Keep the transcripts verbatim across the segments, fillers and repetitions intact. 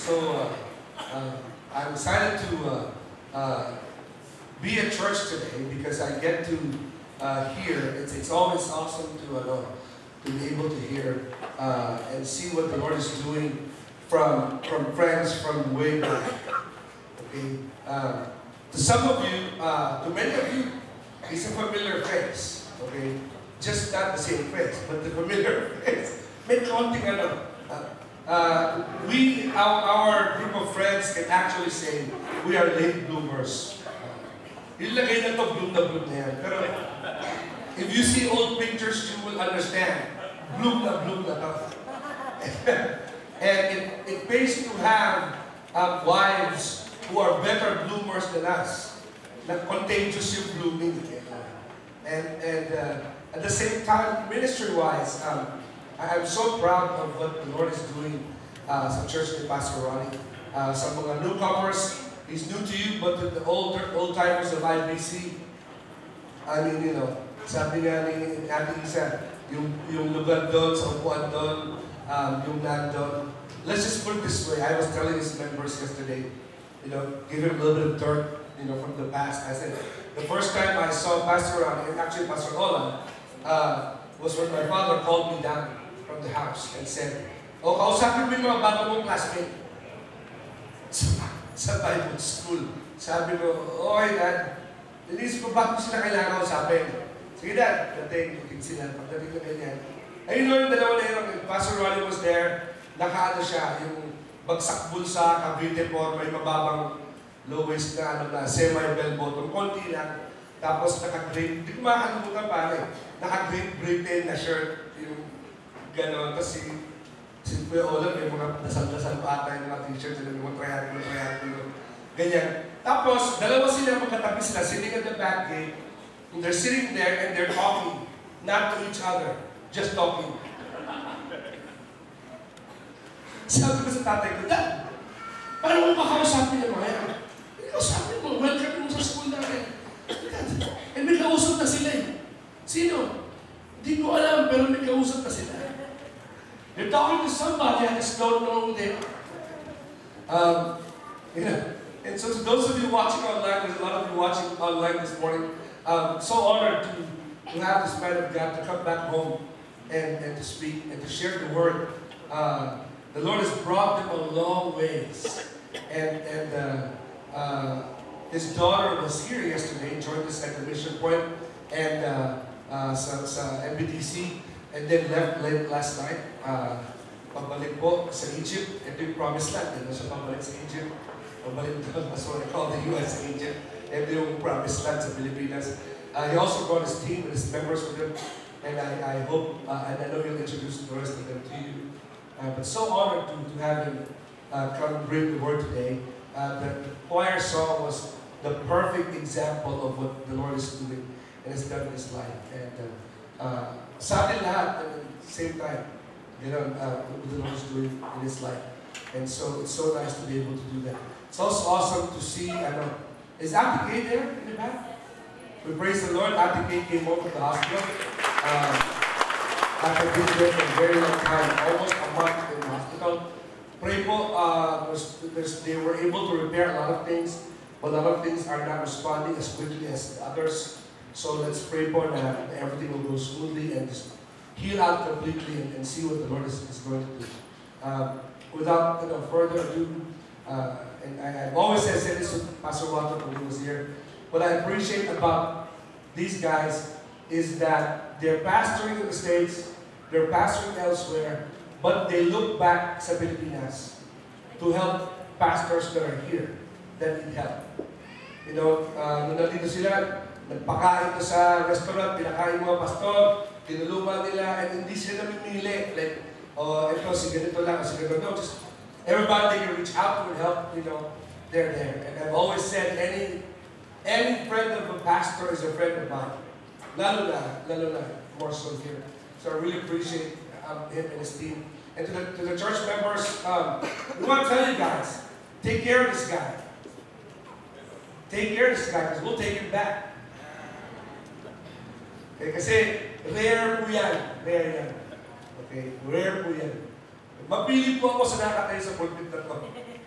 So uh, uh, I'm excited to uh, uh, be at church today because I get to uh, hear. It's, it's always awesome to uh, know, to be able to hear uh, and see what the Lord is doing from from friends from way back. Okay, uh, to some of you, uh, to many of you, it's a familiar face. Okay, just not the same face, but the familiar face. May konting ano. Uh, uh, we, our, our group of friends can actually say we are late bloomers. Ilagay na to bloom na bloom na yan. Pero if you see old pictures, you will understand. Bloom na bloom na to. And it, it pays to have uh, wives who are better bloomers than us. Not contagious yung blooming. And, and uh, at the same time, ministry-wise, um, I'm so proud of what the Lord is doing uh, sa church ni Pastor Ronnie. Uh, sa mga newcomers, he's new to you, but to the older, old-timers of I B C, I mean, you know, sabi nga ni Ate Isa, yung, yung lugar doon, sa upuan doon, um, yung nandun. Let's just put it this way. I was telling his members yesterday, you know, give him a little bit of dirt, you know, from the past. I said, the first time I saw Pastor Ronnie, and actually Pastor Olan, uh, was when my father called me down from the house and said, "Oh, kausapin mo yung mga bago mong classmate sa, sa Bible school." Sabi ko, "Okay, Dad, nilisip ko bakit sila kailangan kausapin." "Sige, Dad, dating, dating sila, pagdating na ganyan." Ayun no, yung dalawa na yun, Pastor Ronnie was there, nakaano siya, yung bagsak bulsa, Cavite form, may mababang low waist na, ano na, semi-bell bottom, konti lang. Tapos naka-green, hindi ko makakalimutan pare, naka-green Britain na shirt, yung gano'n. Tapos si, si Kuya Olan, may mga dasal-dasal pa ata yung mga t-shirts, yung mga triangle, triangle, ganyan. Tapos, dalawa sila magkatabi sila, sitting at the back gate, and they're sitting there and they're talking, not to each other, just talking. Sabi ko sa tatay ko, "Dad, paano mo makausapin yung mga yan? Kausapin mo, welcome mo sa school natin." Eh, may kausap na sila eh. Sino? Hindi ko alam, pero may kausap na sila. They're talking to somebody, I just don't know who they are. Um, you know, and so to those of you watching online, there's a lot of you watching online this morning, um, so honored to, to have this man of God to come back home and, and to speak and to share the word. Uh, the Lord has brought them a long ways. And, and uh, uh, his daughter was here yesterday, joined us at the Mission Point and uh, uh, sa, sa M B T C, and then left late last night. Uh, pabalik po sa Egypt. Ito yung promised land. Ito siya pabalik sa Egypt. Pabalik doon. That's what I call the U S Egypt. Ito yung promised land sa Pilipinas. Uh, he also brought his team and his members with him. And I, I hope, uh, and I know he'll introduce the rest of them to you. Uh, but so honored to, to have him uh, come bring the word today. Uh, the, the choir song was the perfect example of what the Lord is doing and has done in his life. And uh, uh, sa atin lahat, at the same time, you know, uh, what the Lord is doing in his life. And so it's so nice to be able to do that. It's also awesome to see, I know, is Ate Kay there in the back? We praise the Lord. Ate Kay came home from the hospital. Uh, after being there for a very long time, almost a month in the hospital. Pray po, uh, there's, there's, they were able to repair a lot of things. But a lot of things are not responding as quickly as the others. So let's pray for that everything will go smoothly and just heal out completely and, and see what the Lord is, is going to do. Um, without you know, further ado, uh, and I, I've always said, said this with Pastor Walter when he was here, what I appreciate about these guys is that they're pastoring in the States, they're pastoring elsewhere, but they look back sa Pilipinas to help pastors that are here that need help. You know, uh, nung nandito sila, nagpakain ko sa restaurant, pinakain mga pastor, tinulungan nila, and hindi sila namimili. Like, oh, ito, si ganito lang, si ganito. No, just everybody they can reach out to and help, you know, they're there. And I've always said, any any friend of a pastor is a friend of mine. Lalo na, lalo na, more so here. So I really appreciate um, him and his team. And to the, to the church members, um, we want to tell you guys, take care of this guy. Take care of this guy because we'll take him back. Okay, kasi rare po yan. Rare yan. Okay, rare po yan. Mapili po ako sa nakatayo sa pulpit na to.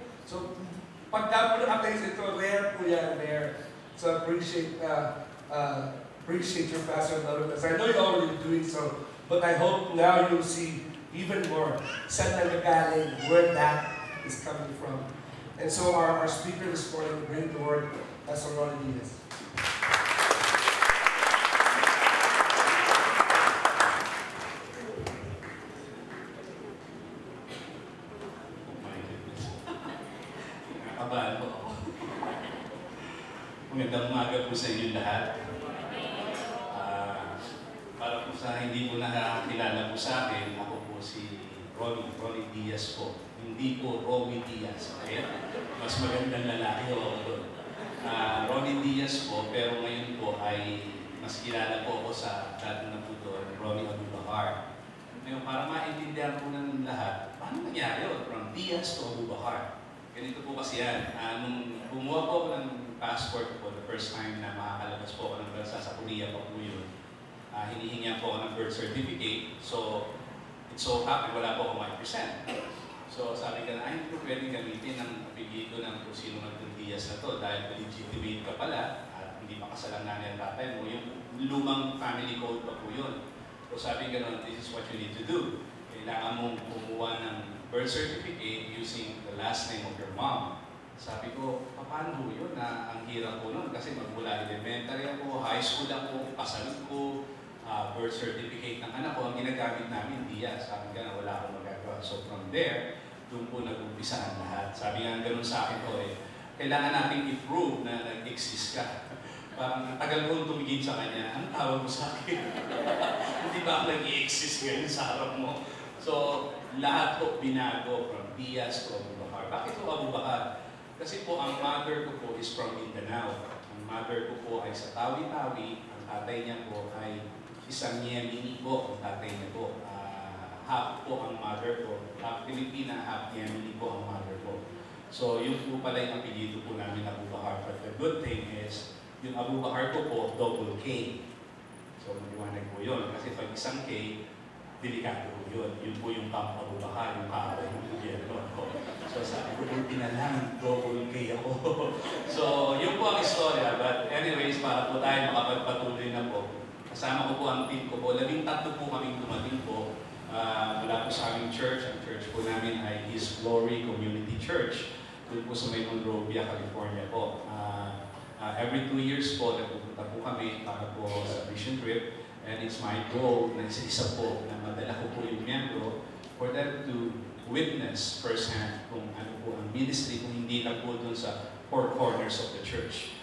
Pagka po na-amaze ito, rare po yan, rare. So appreciate, uh, uh, appreciate your pastor, Lord. I know you're already doing so, but I hope now you'll see even more saan nagagaling, where that is coming from. And so our, our speaker this morning will bring the word, Pastor Ronnie Diaz. Nakabahan po ako. Magandang umaga po sa inyo lahat. Uh, para po sa hindi po nakakilala po sa akin, ako po si Ronnie, Ronnie Diaz po. Hindi po Romy Diaz. Okay? Mas magandang lalaki ako doon. Uh, Ronnie Diaz po, pero ngayon po ay mas kilala po ako sa dati na po doon, Ronnie Abubakar. Ngayon, para maintindihan po ng lahat, paano nangyari yun? From Diaz to Abubakar. Ganito po kasi yan. Uh, nung bumuha po ako ng passport po, the first time na makakalabas po ako ng bansa sa Korea pa po yun, uh, hinihingi po ako ng birth certificate. So, it so happened, wala po ako one percent. So, sabi ka na, ay, hindi ko pwedeng gamitin ang apelido ng kung sino ng Diaz na to dahil legitimate ka pala at hindi pa kasalang nanay at tatay mo. Yung lumang family code pa po yun. So, sabi ka na, this is what you need to do. Kailangan mong kumuha ng birth certificate using the last name of your mom. Sabi ko, paano yun na ang hirap ko nun? Kasi magmula elementary ako, high school ako, pasalit ko, uh, birth certificate ng anak ko, ang ginagamit namin, Diaz. Sabi ka na, wala akong magagawa. So from there, doon po nag-umpisa ang lahat. Sabi nga ganun sa akin ko eh, kailangan natin i-prove na nag-exist ka. Parang tagal ko tumigil sa kanya, ang tawag mo sa akin? Hindi ba ako nag-i-exist ngayon sa harap mo? So, lahat po binago from Diaz to Abubakar. Bakit po Abubakar? Kasi po ang mother ko po is from Mindanao. Ang mother ko po ay sa Tawi-Tawi. Ang tatay niya po ay isang Yemeni po. Ang tatay niya po. Uh, half po ang mother ko. Half Filipina, half Yemeni po ang mother ko. So, yun po pala yung apelido po namin Abubakar. But the good thing is, yung Abubakar ko po, double K. So, maliwanag po yun. Kasi pag isang K, delikado po yun. Yun po yung Camp Abubakar, yung kaaway ng gobyerno. So sabi ko, buti na lang, double K ako. So yun po ang istorya. But anyways, para po tayo makapagpatuloy na po, kasama ko po ang team ko po. Labing tatlo po kaming dumating po. Uh, mula po sa aming church. Ang church po namin ay His Glory Community Church. Doon po sa May Monrovia, California po. Uh, uh, every two years po, nagpupunta po kami para po sa mission trip. And it's my goal na isa-isa po na madala ko po yung miyembro for them to witness firsthand kung ano po ang ministry, kung hindi lang po dun sa four corners of the church.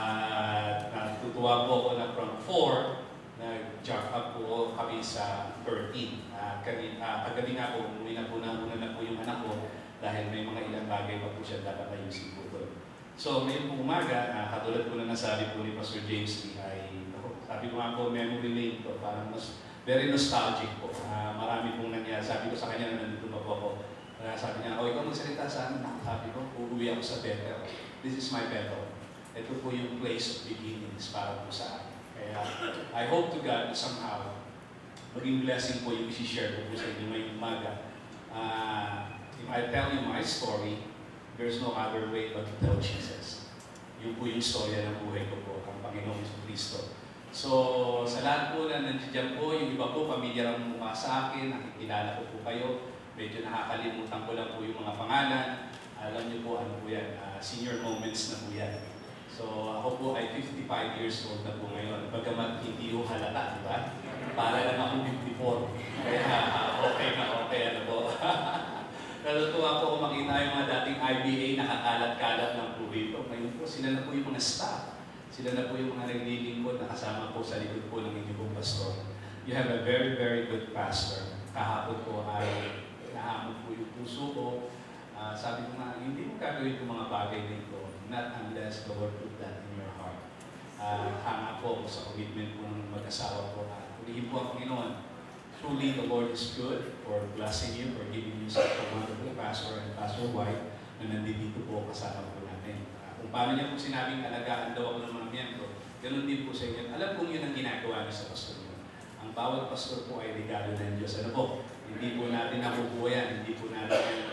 Uh, natutuwa po ako na from four, nag-jump up po kami sa thirteen. Uh, kagabi, uh, kagabi nga po, umuwi na po na una na po yung anak ko dahil may mga ilang bagay pa po siya dapat ayusin po doon. So, ngayon po umaga, uh, katulad po na nasabi po ni Pastor James Lee, ay sabi ko nga po, memory lane to, parang mas very nostalgic po. Uh, marami pong nangyari. Sabi ko sa kanya na nandito pa po ako. Uh, sabi niya, oh, ikaw magsalita sa amin. Sabi ko, uuwi ako sa Bethel. This is my Bethel. Ito po yung place of beginnings para po sa akin. Kaya, I hope to God somehow, maging blessing po yung isi-share ko po sa inyo ngayong umaga. Uh, if I tell you my story, there's no other way but to tell Jesus. Yun po yung storya ng buhay ko po, ang Panginoong Kristo. So, sa lahat po na nandiyan po, yung iba po, pamilyar ang mukha sa akin, nakikilala ko po kayo. Medyo nakakalimutan ko lang po yung mga pangalan. Alam niyo po, ano po yan, uh, senior moments na po yan. So, ako po ay fifty-five years old na po ngayon. Bagamat hindi ko halata, di ba? Para lang ako fifty-four. Kaya, uh, okay na, okay, ano po. Natutuwa po ako makita yung mga dating I B A nakakalat-kalat ng po rito. Ngayon po, sila na po yung mga staff. Sila na po yung mga naglilingkod na kasama po sa likod po ng inyong pastor. You have a very, very good pastor. Kahapon po ay nahamon po yung puso ko. Uh, sabi ko nga, hindi mo gagawin yung mga bagay nito, not unless the Lord put that in your heart. Uh, hanga po sa commitment po ng mag-asawa po. Uh, Kulihin po ang Panginoon. Truly, the Lord is good for blessing you, for giving you such a wonderful pastor and Pastor White na nandito po kasama po natin. Kung paano niya po sinabing alagaan daw ako ng mga miyembro, ganun din po sa inyo. Alam kong yun ang ginagawa niya sa pastor niyo. Ang bawat pastor po ay regalo ng Diyos. Ano po? Hindi po natin nakukuha yan. Hindi po natin, ano,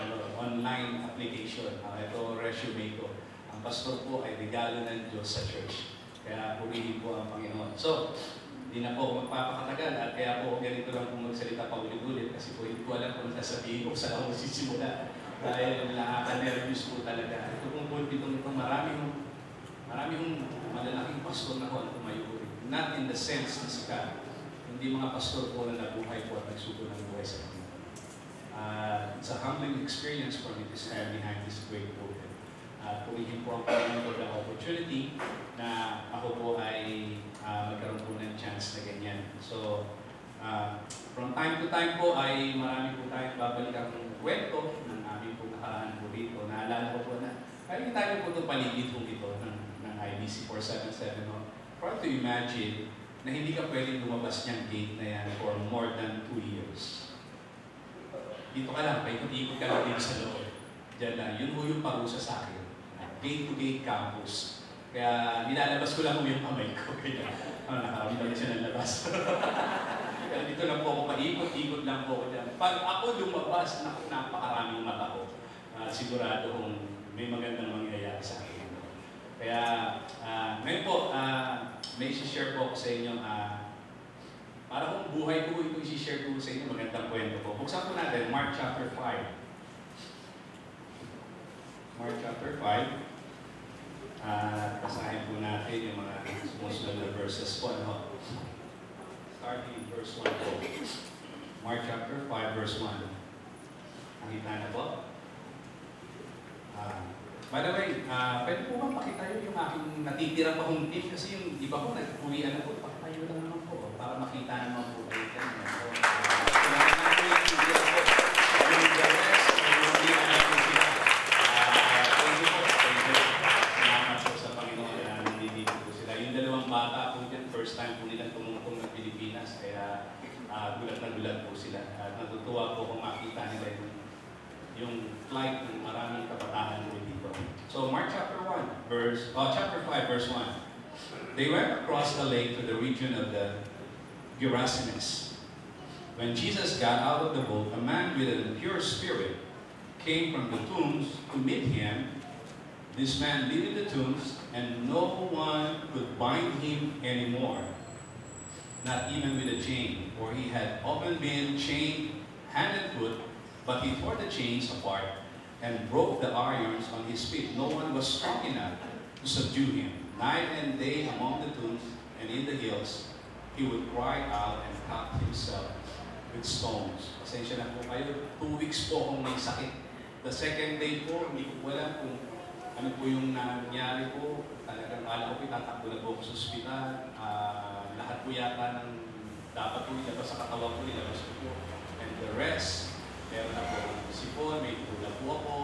online application. Uh, ito resume ko. Ang pastor po ay regalo ng Diyos sa church. Kaya purihin po ang Panginoon. So, hindi na po ako magpapakatagal at kaya po ganito lang po magsalita pa ulit-ulit kasi po hindi ko alam kung sasabihin ko sa ako sisimula. Dahil nakaka-nervous po talaga. Ito pong pulpitong ito, maraming maraming malalaking pastor na ko ang tumayo. Not in the sense na sika. Hindi mga pastor po na nabuhay po at nagsuko ng buhay sa Panginoon. Uh, it's a humbling experience for me to stand behind this great pulpit. At uh, purihin po ang Panginoon for the opportunity na ako po ay uh, magkaroon po ng chance na ganyan. So, uh, from time to time po ay marami po tayong babalikan ng kwento ng aming po nakaraan po dito. Naalala ko po na, kaya tayo po itong paligid po ito ng, ng I B C four seventy-seven. No? Try to imagine na hindi ka pwedeng lumabas niyang gate na yan for more than two years. Dito ka lang, paikot-ikot ka lang dito sa loob. Diyan lang, yun po yung parusa sa akin. Gate-to-gate campus. Kaya nilalabas ko lang yung kamay ko. Kaya oh, nakakabit ulit siya ng labas. Kaya dito lang po ako, paikot-ikot lang po ako dyan. Pag ako lumabas, naku, napakaraming mata ko. Uh, sigurado kung may magandang mangyayari sa akin. Kaya, uh, ngayon po, uh, may isi-share po ako sa inyo. Uh, para kung buhay ko, ito isi-share ko sa inyo, magandang kwento po. Buksan po natin, Mark chapter five. Mark chapter five. Uh, basahin po natin yung mga sumusunod na verses po. Ano? Starting in verse one po. Mark chapter five, verse one. Nakita na po? Uh, by the way, uh, pwede po ba pakita yun yung aking natitira pa hong tip? Kasi yung iba ko, nagpulian na po. Pakitayo lang naman po. Para makita naman po kayo. So, kailangan na po yung video po. Yung the rest, yung hindi na natin sila. Thank you po. Thank you. Salamat po sa Panginoon na nandito po sila. Yung dalawang bata po dyan, first time po nilang tumungtong ng Pilipinas. Kaya uh, gulat na gulat po sila. At natutuwa po kung makita nila yung yung flight ng maraming kabataan po dito. So Mark chapter one, verse, oh, chapter five, verse one. They went across the lake to the region of the Gerasenes. When Jesus got out of the boat, a man with an impure spirit came from the tombs to meet him. This man lived in the tombs, and no one could bind him anymore, not even with a chain, for he had often been chained hand and foot. But he tore the chains apart and broke the irons on his feet. No one was strong enough to subdue him. Night and day among the tombs and in the hills, he would cry out and cut himself with stones. Pasensya na po kayo. Two weeks po akong may sakit. The second day po, hindi ko alam kung ano po yung nangyari po. Talagang alam ko, itatakbo na po ako sa ospital. Uh, lahat po yata ng dapat po ilabas sa katawan ko, ilabas ko po. And the rest, meron na po sipon, may tula po ako,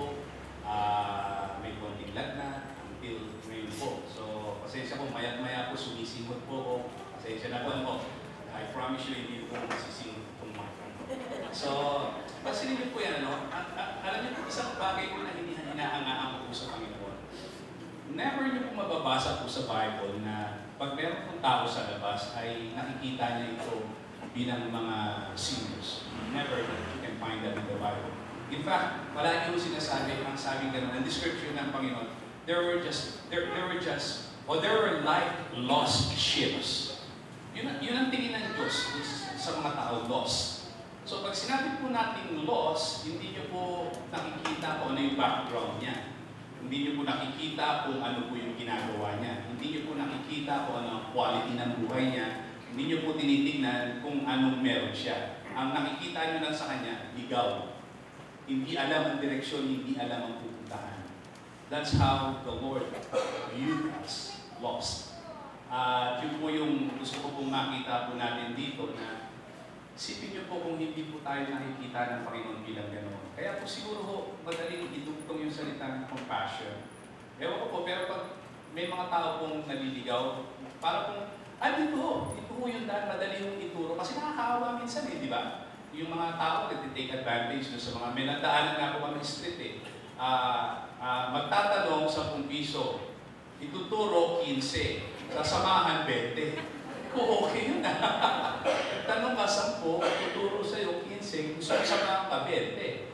uh, may konting lagnat, until ngayon po. So, pasensya po, mayat-maya po, sumisimot po ako. Pasensya na po, po. I promise you, hindi po masisimot po mga friend. So, pansinin niyo po yan, ano? At, at, alam niyo po, isang bagay po na hindi hinahangaan po sa Panginoon. Never niyo po mababasa po sa Bible na pag meron pong tao sa labas, ay nakikita niya ito bilang mga sinners. Never you can find that in the Bible. In fact, palagi ko sinasabi, ang sabi gano'n, ang description ng Panginoon, there were just, there, there were just, or there were like lost ships. Yun, yun ang tingin ng Diyos sa mga tao, lost. So pag sinabi po natin lost, hindi nyo po nakikita kung ano yung background niya. Hindi nyo po nakikita kung ano po yung ginagawa niya. Hindi nyo po nakikita kung ano ang quality ng buhay niya. Hindi nyo po tinitingnan kung anong meron siya. Ang nakikita nyo lang sa kanya, ligaw. Hindi alam ang direksyon, hindi alam ang pupuntahan. That's how the Lord viewed us, lost. At uh, yun po yung gusto ko pong makita po natin dito na isipin nyo po kung hindi po tayo nakikita ng Panginoon bilang gano'n. Kaya po siguro ho, madaling idugtong yung salitang compassion. Ewan ko po, pero pag may mga tao pong naliligaw, para pong ay, dito ho. Dito ho yung dahil madali yung ituro. Kasi nakakaawa minsan eh, di ba? Yung mga tao nag-take advantage no, sa mga may nandaanan nga po kami street eh. Uh, uh, magtatanong sa kung piso, ituturo quince, sasamahan twenty. O okay yun na. Tanong ka sampo, ituturo sa'yo quince, gusto mo samahan ka twenty. So,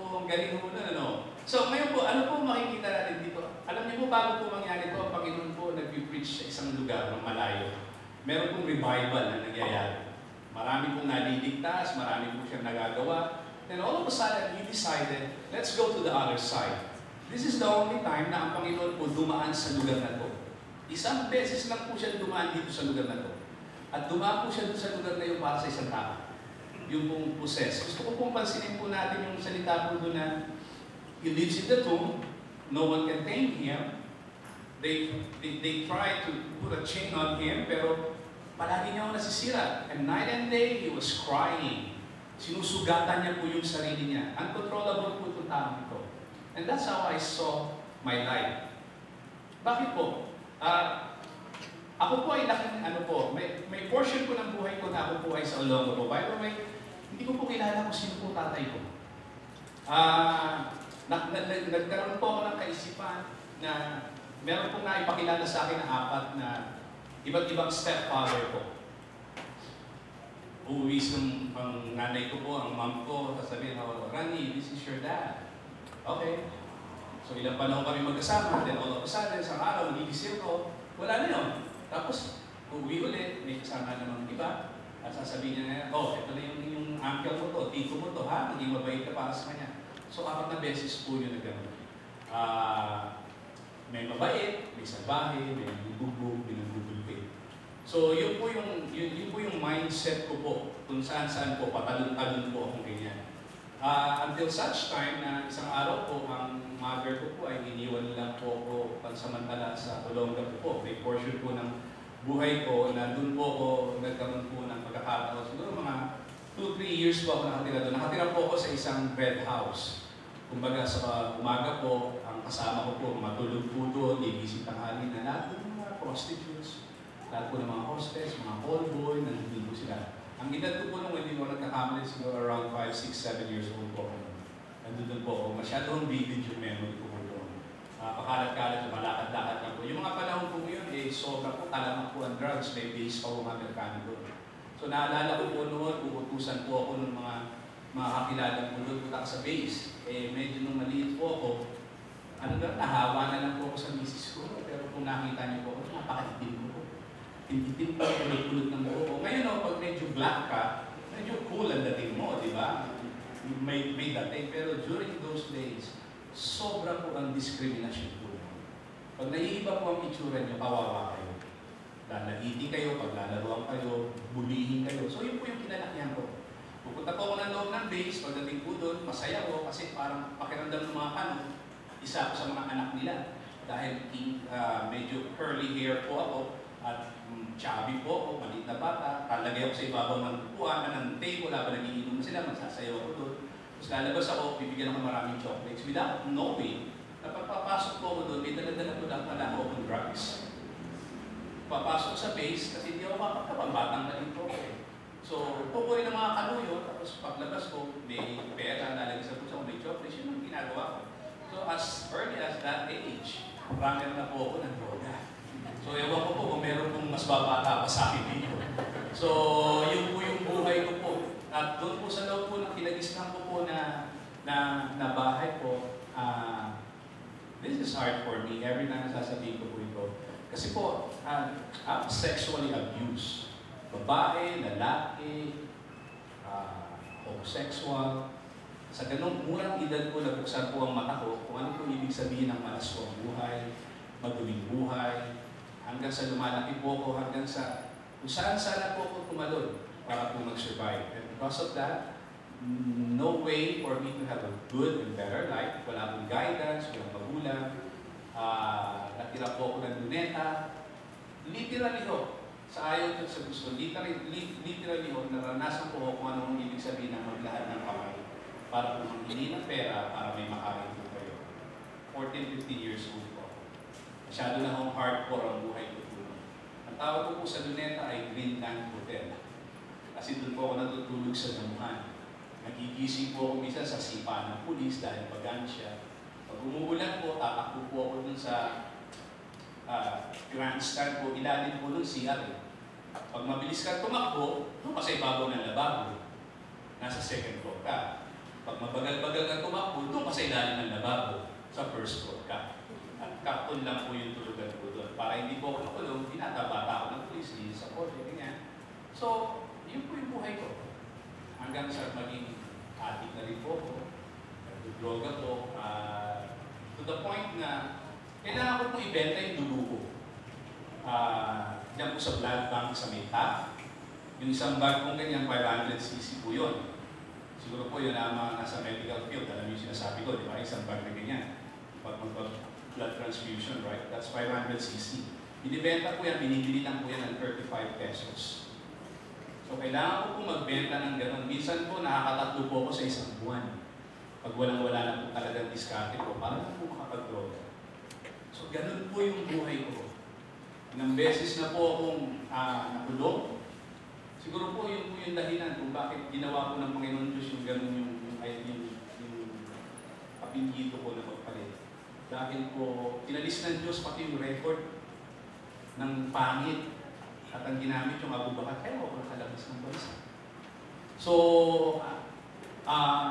ang galing mo na, ano? So, ngayon po, ano po makikita natin dito? Alam niyo po, bago po mangyari ito, ang Panginoon po nag-preach sa isang lugar ng malayo. Meron pong revival na nangyayari. Marami pong naliligtas, marami po siyang nagagawa. Then all of a sudden, He decided, let's go to the other side. This is the only time na ang Panginoon po dumaan sa lugar na ito. Isang beses lang po siya dumaan dito sa lugar na ito. At dumaan po siya doon sa lugar na yun para sa isang tao. Yung pong possess. Gusto ko pong pansinin po natin yung salita po doon na He lives in the tomb, no one can tame Him. They, they, they try to put a chain on Him, pero palagi niya ako nasisira. And night and day, He was crying. Sinusugatan niya po yung sarili niya. Uncontrollable po itong tao ito. And that's how I saw my life. Bakit po? Uh, ako po ay laking, ano po, may, may portion ko ng buhay ko na ako po ay sa Olongo po. By the way, hindi ko po kilala kung sino po tatay ko. Ah... Uh, Nag, nag, nag, nagkaroon po ako ng kaisipan na meron pong naipakilala sa akin na apat na iba't ibang stepfather ko. Uuwi ng ang nanay ko po, ang mom ko, sasabihin ako, Rani, this is your dad. Okay. So ilang panahon kami magkasama, then all of a sudden, isang araw, magigising ko, wala na yun. Tapos, uuwi ulit, may kasama namang iba, at sasabihin niya, oh, ito na yung, yung uncle mo to, tito mo to, ha? Naging mabait ka para sa kanya. So, apat na beses po yun na gano'n. Uh, may mabait, may salbahe, may bugbog, may nagbubulpit. So, yun po yung, yun, yun po yung mindset ko po, kung saan-saan po, patalon-talon po akong ganyan. Uh, until such time na isang araw po, ang mother ko po ay iniwan lang po ako pansamantala sa Olonga po po. May portion po ng buhay ko na doon po ako nagkaroon po ng pagkakataon. Siguro mga two to three years po ako nakatira doon. Nakatira po ako sa isang red house. Kumbaga sa umaga po, ang kasama ko po, matulog po doon, gigising tanghali na lahat ng mga prostitutes, lahat po ng mga hostess, mga call boy, nandun po sila. Ang edad ko po nung hindi ko nagkakamali, siguro around five, six, seven years old po ako. Nandun po ako. Masyadong vivid yung memory ko po doon. Uh, pakalat-kalat, malakad-lakad lang po. Yung mga panahon po ngayon, eh, sobra po, talamak po ang drugs, may base pa po mga Amerikano doon. So naalala ko po noon, uutusan po ako ng mga mga kakilala po doon, punta sa base. Eh, medyo nung maliit po ako, ano ba, nahawa na lang po ako sa misis ko. Pero kung nakita niyo po ako, napakaitim ko po. Tintitim po, kulot-kulot ng buho ko. Ngayon o, pag medyo black ka, medyo cool ang dating mo, di ba? May, may dating. Pero during those days, sobra po ang diskriminasyon po. Pag naiiba po ang itsura niyo, kawawa kayo. Lalagiti kayo, paglalaroan kayo, bulihin kayo. So yun po yung kinalakyan ko. Pupunta po ako ng loob ng base, pagdating po doon, masaya ko kasi parang pakiramdam ng mga kanon, isa ako sa mga anak nila. Dahil uh, medyo curly hair po ako at um, chubby po ako, maliit na bata. Talagay ako sa ibabaw ng upuan, ng table, habang nagiinom sila, magsasayaw ako doon. Tapos lalabas ako, bibigyan ako maraming chocolates. Without knowing, kapag papasok po ako doon, may dala-dala ko lang pala ako ng drugs. Papasok sa base, kasi hindi ako makakapang batang na dito. So, pupunin ng mga kanuyo, tapos paglabas ko, may pera, nalagay sa puso ko, may chocolates, yun ang ginagawa ko. So, as early as that age, runner na po ako ng droga. So, ewan ko po kung meron pong mas babata pa sa akin dito. So, yun po yung buhay ko po. At doon po sa loob po ng kinagisnan ko po na, na, na bahay po, uh, this is hard for me. Every time nasasabihin ko po ito. Kasi po, uh, I'm sexually abused. Babae, lalaki, uh, homosexual. Sa ganong murang edad ko, nabuksan po ang mata ko kung ano po ibig sabihin ng malaswang buhay, maduming buhay, hanggang sa lumalaki po ko, hanggang sa kung saan-saan po ako tumalon para po mag-survive. And because of that, no way for me to have a good and better life. Wala pong guidance, walang magulang. Uh, natira po ako ng luneta. Literally ho, sa ayaw ko sa gusto, literally, literally ho, naranasan po ako kung anong ibig sabihin ng maglahat ng kamay para po manghingi ng pera para may makain po kayo. fourteen, fifteen years old po. Masyado na akong hardcore ang buhay ko po. Ang tawag ko po sa luneta ay Greenland Hotel. Kasi doon po ako natutulog sa damuhan. Nagigising po ako minsan sa sipa ng pulis dahil pagansya. Pag umuulan po, tatakbo po ako dun sa uh, grandstand po, ilalim po dun C R. Eh. Pag mabilis ka tumakbo, doon ka sa ibabaw ng lababo. Nasa second floor ka. Pag mabagal-bagal ka tumakbo, doon ka sa ilalim ng lababo sa first floor ka. At kapon lang po yung tulugan ko doon. Para hindi po ako nakulong, tinatabata ako ng pulis, sa kotse, ganyan. So, yun po yung buhay ko. Hanggang sa maging adik na rin po ako, nag-droga po, uh, to the point na kailangan ko pong ibenta yung dugo ko. Uh, yan po sa blood bank sa Meta. Yung isang bag kong ganyan, five hundred c c po yun. Siguro po yun ang mga nasa medical field, alam yung sinasabi ko, di ba? Isang bag na ganyan. Pag mag-blood transfusion, right? That's five hundred c c. Binibenta po yan, binibili lang po yan ng thirty-five pesos. So, kailangan ko po magbenta ng gano'n. Minsan po, nakakatatlo po ako sa isang buwan. Pag walang-wala na po talagang diskarte ko, para lang po makapag-droga. So, gano'n po yung buhay ko. Ilang beses na po akong uh, nakulong. Siguro po yun po yung dahilan kung bakit ginawa ko ng Panginoon Diyos yung gano'n yung, yung, yung, yung apinggito ko na magpalit. Dahil po, inalis ng Diyos pati yung record ng pangit at ang ginamit yung Abu Bakar, kaya ako nakalabas ng bansa. So, ah, uh,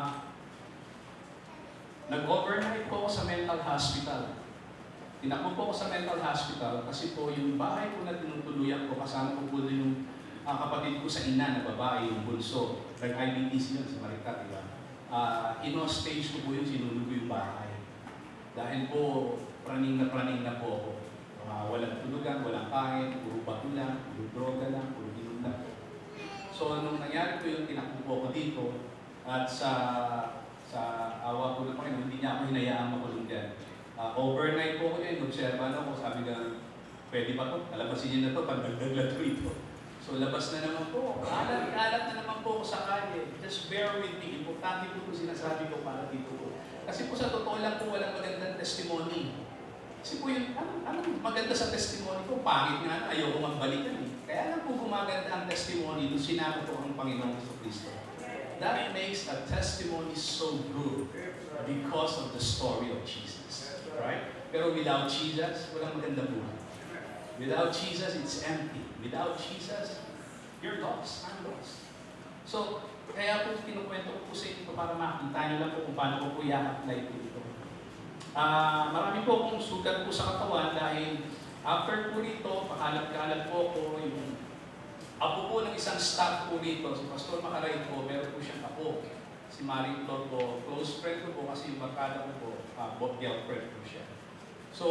nag-overnight po ako sa mental hospital. Tinakbo po ako sa mental hospital kasi po yung bahay ko na tinutuluyan ko, kasama ko po yung uh, kapatid ko sa ina na babae, yung bunso. Nag-I B T C yun sa Marita, di ba? Uh, in-hostage ko po yun, sinulog ko yung bahay. Dahil po, praning na praning na po ako. Uh, walang tulugan, walang kain, puro bato lang, puro droga lang, puro inom lang. So, nung nangyari po yung tinakbo po ako dito, at sa sa awa ko ng Panginoon, hindi niya ako hinayaang makulong dyan. Uh, overnight po ko yun, observan ako, sabi nga, pwede ba ito? Alabasin niyo na ito, pandagdag na ito ito. So, labas na naman po. Alat-alat na naman po ako sa kalye. Just bear with me. Importante po itong sinasabi ko para dito po. Kasi po sa totoo lang po, walang magandang testimony. Kasi po yung, anong, anong maganda sa testimony ko? Pangit nga, ayaw ko magbalikan eh. Kaya lang po gumaganda ang testimony nung sinabi ko ang Panginoong Kristo. That makes a testimony so good because of the story of Jesus. Right? Pero without Jesus, walang maganda buhay. Without Jesus, it's empty. Without Jesus, you're lost. I'm lost. So, kaya po kinukwento ko po sa inyo para makita nyo lang po kung paano ko po i-apply po ito. Uh, marami po akong sugat po sa katawan dahil after po rito, pakalat-kalat po ako yung apo po ng isang staff po rito, si Pastor Makaray po, meron po siyang apo. Si Maring Claude po, close friend ko po kasi yung barkada ko po, uh, girlfriend po siya. So,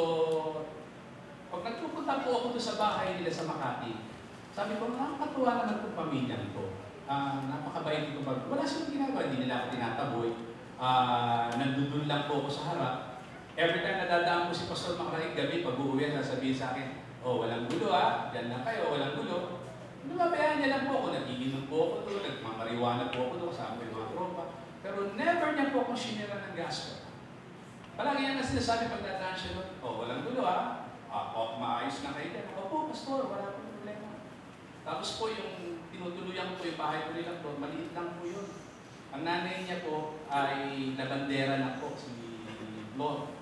pag nagpupunta po ako doon sa bahay nila sa Makati, sabi ko, nakakatuwa naman itong pamilyang to. Uh, napakabait ito pag, wala silang ginagawa, hindi nila ako tinataboy. Uh, nandun lang po ako sa harap. Every time nadadaan po si Pastor Makaray gabi, pag uuwi, sasabihin sa akin, oh, walang gulo ah, dyan lang kayo, walang gulo. Lumabayaan niya lang po ako, nagiginom po ako doon, nagmamariwana po ako doon, kasama yung mga tropa. Pero never niya po akong sinira ng gasto. Palagi yan na sinasabi pag nadaan siya doon, oh, walang gulo ah, ah oh, maayos na kayo dyan. Opo, Pastor, wala po problema. Tapos po yung tinutuluyan ko po yung bahay ko nila po, maliit lang po yun. Ang nanay niya po ay nabandera na po, si Lord.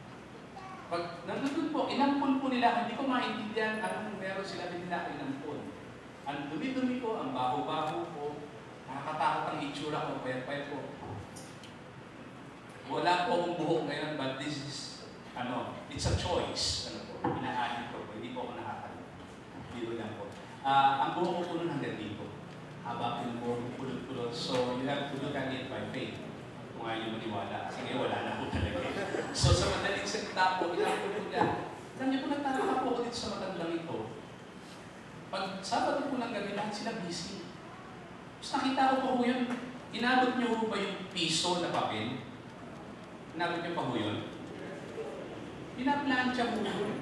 Pag nandun po, inampun po nila, hindi ko maintindihan anong meron sila nila inampun. Ang dumi-dumi ko, ang baho-baho ko, nakakatakot ang itsura ko, payat-payat ko. Wala po akong buhok ngayon, but this is, ano, it's a choice. Ano po, inaanit ko po, hindi po ako nakakalimutan. Dito lang po. Uh, ang buhok ko po nun hanggang dito. Haba po yung buhok ko, pulot-pulot. So, you have to look at it by faith. Kung ayaw nyo maniwala. Kasi ngayon, wala na po talaga. So, sa madaling salita po, inampun po niya. Alam niyo po, nagtataka po ako dito sa matandang ito. Pag Sabado po ng gabi, lahat sila busy. Tapos nakita ko pa po yun, inabot niyo ba yung piso na papel? Inabot niyo pa po yun? Pinaplansya po yun.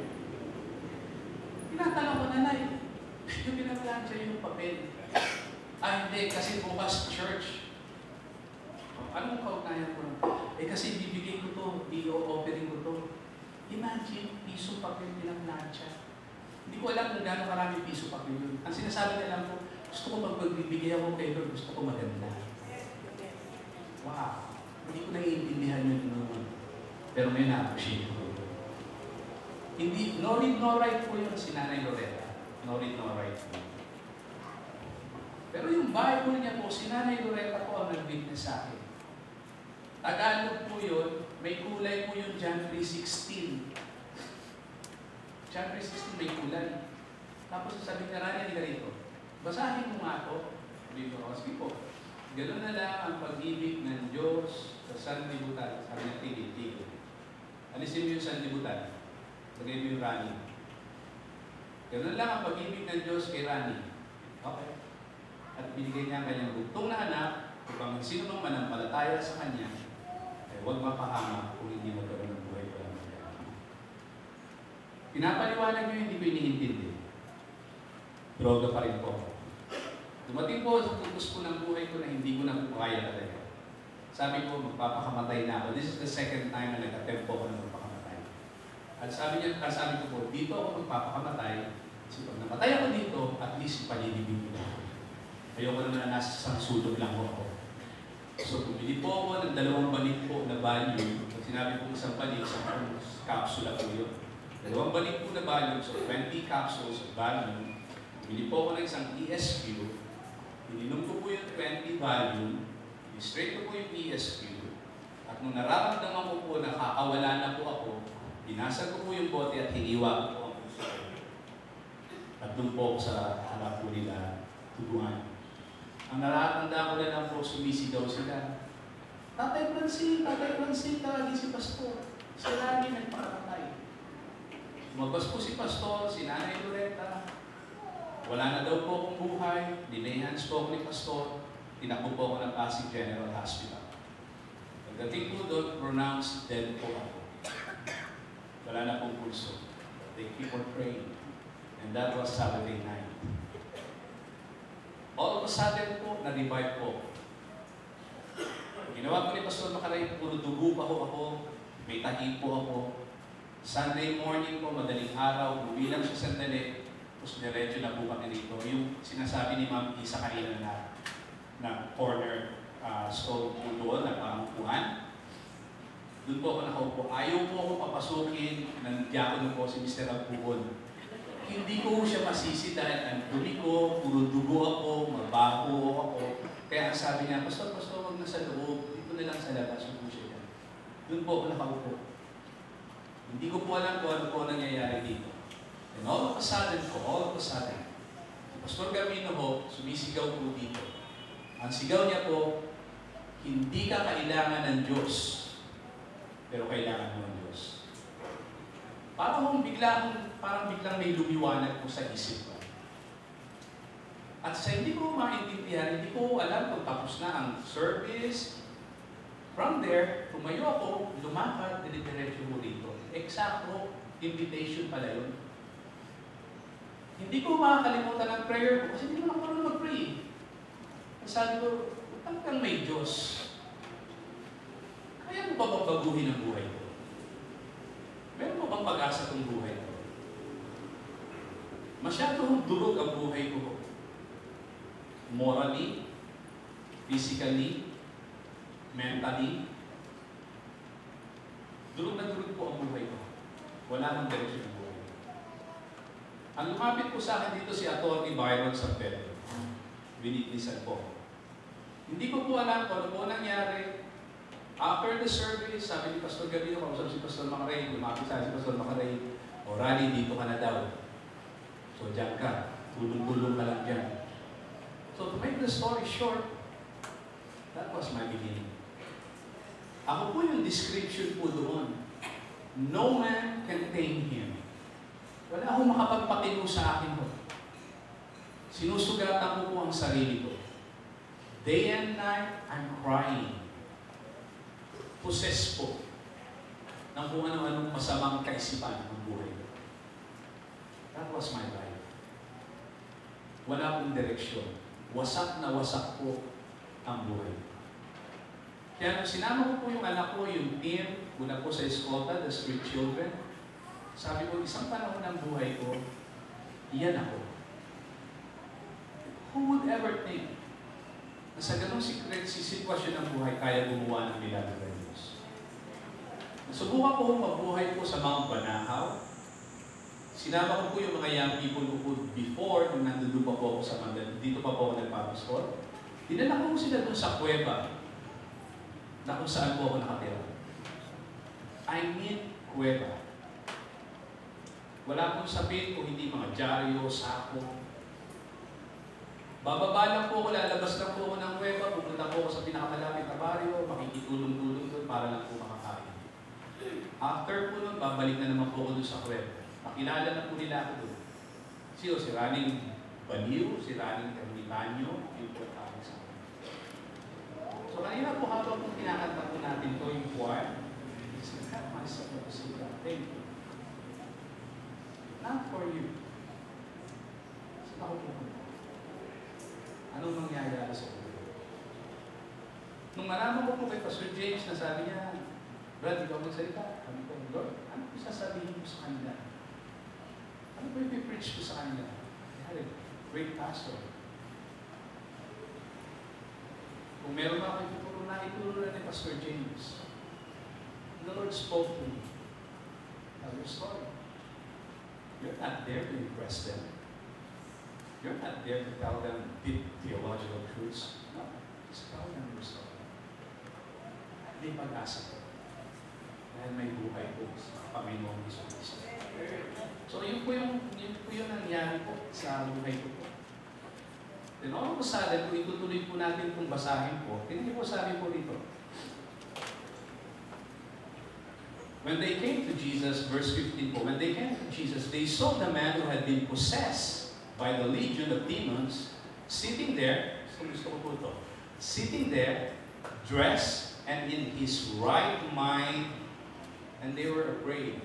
Pinatanong ko, nanay, yung pinaplansya yung papel. Ah, hindi, kasi bukas church. Anong kaugnayan ko? Eh kasi bibigay ko to, i-offering ko to. Imagine, piso papel pinaplansya. Hindi ko alam kung gaano karami piso pa yun. Ang sinasabi na lang po, gusto ko magbibigay ako kay Lord, gusto ko maganda. Wow! Hindi ko naiintindihan yun noon. Pero may na-appreciate ko. Hindi, no read, no write po yun si Nanay Loretta. No read, no write po. Pero yung Bible niya po, si Nanay Loretta po ang nag-witness sa akin. Tagalog po yun, may kulay po yung John three sixteen. John three sixteen may kulay. Tapos sabi niya, Rani, hindi ka rito. Basahin mo nga ito. Sabi ko, sige po. Ganun na lang ang pag-ibig ng Diyos sa sanlibutan. Sabi niya, tigil-tigil. Alisin mo yung sanlibutan. Lagay mo yung Rani. Ganun lang ang pag-ibig ng Diyos kay Rani. Okay. At binigay niya ang kanyang bugtong na anak, upang sino mang manampalataya sa kanya, eh, huwag mapahama kung hindi magkaroon ng buhay ko lang. Pinapaliwanag niyo, hindi ko iniintindi. Droga pa rin po. Dumating po sa putos ko ng buhay ko na hindi ko na kaya talaga. Sabi ko, magpapakamatay na ako. This is the second time na nag-attempt po ako na magpakamatay. At sabi niya, sabi ko po, dito ako magpapakamatay. Kasi pag namatay ako dito, at least ipalilibig ko na ako. Ayoko naman na nasa isang sulog lang ako. So, bumili po ako ng dalawang balik po na value. Pag sinabi ko isang balik, isang capsule po yun. Dalawang balik po na value, so twenty capsules of value. Bumili po ako ng isang E S Q. Ininom ko po yung twenty value. I-straight ko po yung E S Q. At nung nararamdaman ko po na kakawala na po ako, binasag ko po yung bote at hiniwa ko po ang puso. At doon po sa harap po nila, tubuhan. Ang naratanda ko na lang po, sumisigaw sila. Tatay Francine, Tatay Francine, tawagin si Pastor. Si Rani nagpakamatay. Lumabas po si Pastor, si Nanay Loretta. Wala na daw po akong buhay. Dinehans po ako ni Pastor. Tinakbo po ako ng Pasig General Hospital. Pagdating po doon, pronounced dead po ako. Wala na pong pulso. They keep on praying. And that was Saturday night. All of a sudden po, na-revive po. Ginawa ko ni Pastor Makaray, puro dugo pa ho ako, may tahi po ako. Sunday morning po, madaling araw, uwi lang siya sandali, tapos diretso na po kami rito. Yung sinasabi ni Ma'am Isa kanina na, na corner uh, stove po doon, na pangupuan. Doon po ako nakaupo. Ayaw po ako papasukin, nandiyan ko po si Mister Agpugon. Hindi ko siya masisi dahil ang dumi ko, puro dugo ako, mabaho ako. Kaya ang sabi niya, Pastor, Pastor, huwag na sa loob. Dito na lang sa labas, yung po siya yan. Doon po ako nakaupo. Hindi ko po alam kung ano po nangyayari dito. And all of a sudden po, all of a sudden, Pastor Gavino ho, sumisigaw po dito. Ang sigaw niya po, hindi ka kailangan ng Diyos, pero kailangan mo ng Diyos. Parang biglang, parang biglang may lumiwanag po sa isip ko. At sa hindi ko maintindihan, hindi ko alam kung tapos na ang service. From there, tumayo ako, lumakad, dinidiretso mo dito. Eksakto, invitation pala yun. Hindi ko makakalimutan ang prayer ko kasi hindi mo ako mag-pray. Sabi ko, talagang may Diyos. Kaya mo ba babaguhin ang buhay ko? Meron mo bang pag-asa itong buhay ko? Masyadong durog ang buhay ko. Morally, physically, mentally. Durog na durog po ang buhay ko. Wala nang direksyon ang buhay ko. Ang lumapit po sa akin dito si Atty. Byron San Pedro. Winitnessan po. Hindi ko po alam kung ano po nangyari. After the service, sabi ni Pastor Gavino, kausap si Pastor Makaray, lumapit sa si Pastor Makaray, o Rani, dito ka na daw. So, dyan ka. Tulong-tulong ka lang dyan. So, to make the story short, that was my beginning. Ako po yung description po doon. No man can tame him. Wala akong makapagpatino sa akin po. Sinusugatan ko po ang sarili ko. Day and night, I'm crying. Possess po ng kung ano-anong masamang kaisipan ng buhay ko. That was my life. Wala pong direksyon. Wasak na wasak po ang buhay. Kaya nung sinama ko po yung anak ko, yung team, una po sa eskolta, the street children, sabi ko, isang panahon ng buhay ko, iyan ako. Who would ever think na sa ganong sitwasyon ng buhay, kaya gumawa ng milagro ng Diyos? Nasubukan ko mabuhay po sa Mount Banahaw. Sinama ko po yung mga young people ko po before, nung nandun pa po ako sa Mandan, dito pa po ako nagpapastol. Dinala ko sila doon sa kuweba. na kung saan po ako nakatira. I need kuweba. Wala pong sabihin kung hindi mga dyaryo, sako. Bababa lang po ako, lalabas lang po ako ng kuweba, pupunta po ako sa pinakamalapit na baryo, makikitulong-tulong doon para lang po makakain. After po nun, babalik na naman po ako doon sa kuweba. Pakilala na po nila ako doon. Siyo, si Raning Baliw, si Raning Termitanyo, yung po tawag sa akin. So kanina po habang po kinakanta po natin ito yung choir, it's not myself to say that. Thank you. Not for you. Saan ako po? Anong mangyayari sa ulo? Nung malaman ko po kay Pastor James na sabi niya, Brad, ikaw magsalita. Sabi ko, Lord, ano po sasabihin ko sa kanila? Ano po yung preach ko sa kanila? They had a great pastor. Kung meron ako ituturo na, ituturo na ni Pastor James. The Lord spoke to me. Tell your story. You're not there to impress them. You're not there to tell them deep theological truths. No. Just tell them your story. At may pag-asa ko. Dahil may buhay po sa Panginoong Hesus. So yun po yung, yun po yung nangyari po sa buhay ko po. Then all of a sudden, kung itutuloy po natin kung basahin po, hindi po sabi po dito. When they came to Jesus, verse fifteen po, when they came to Jesus, they saw the man who had been possessed by the legion of demons, sitting there, so gusto ko po ito, sitting there, dressed and in his right mind, and they were afraid.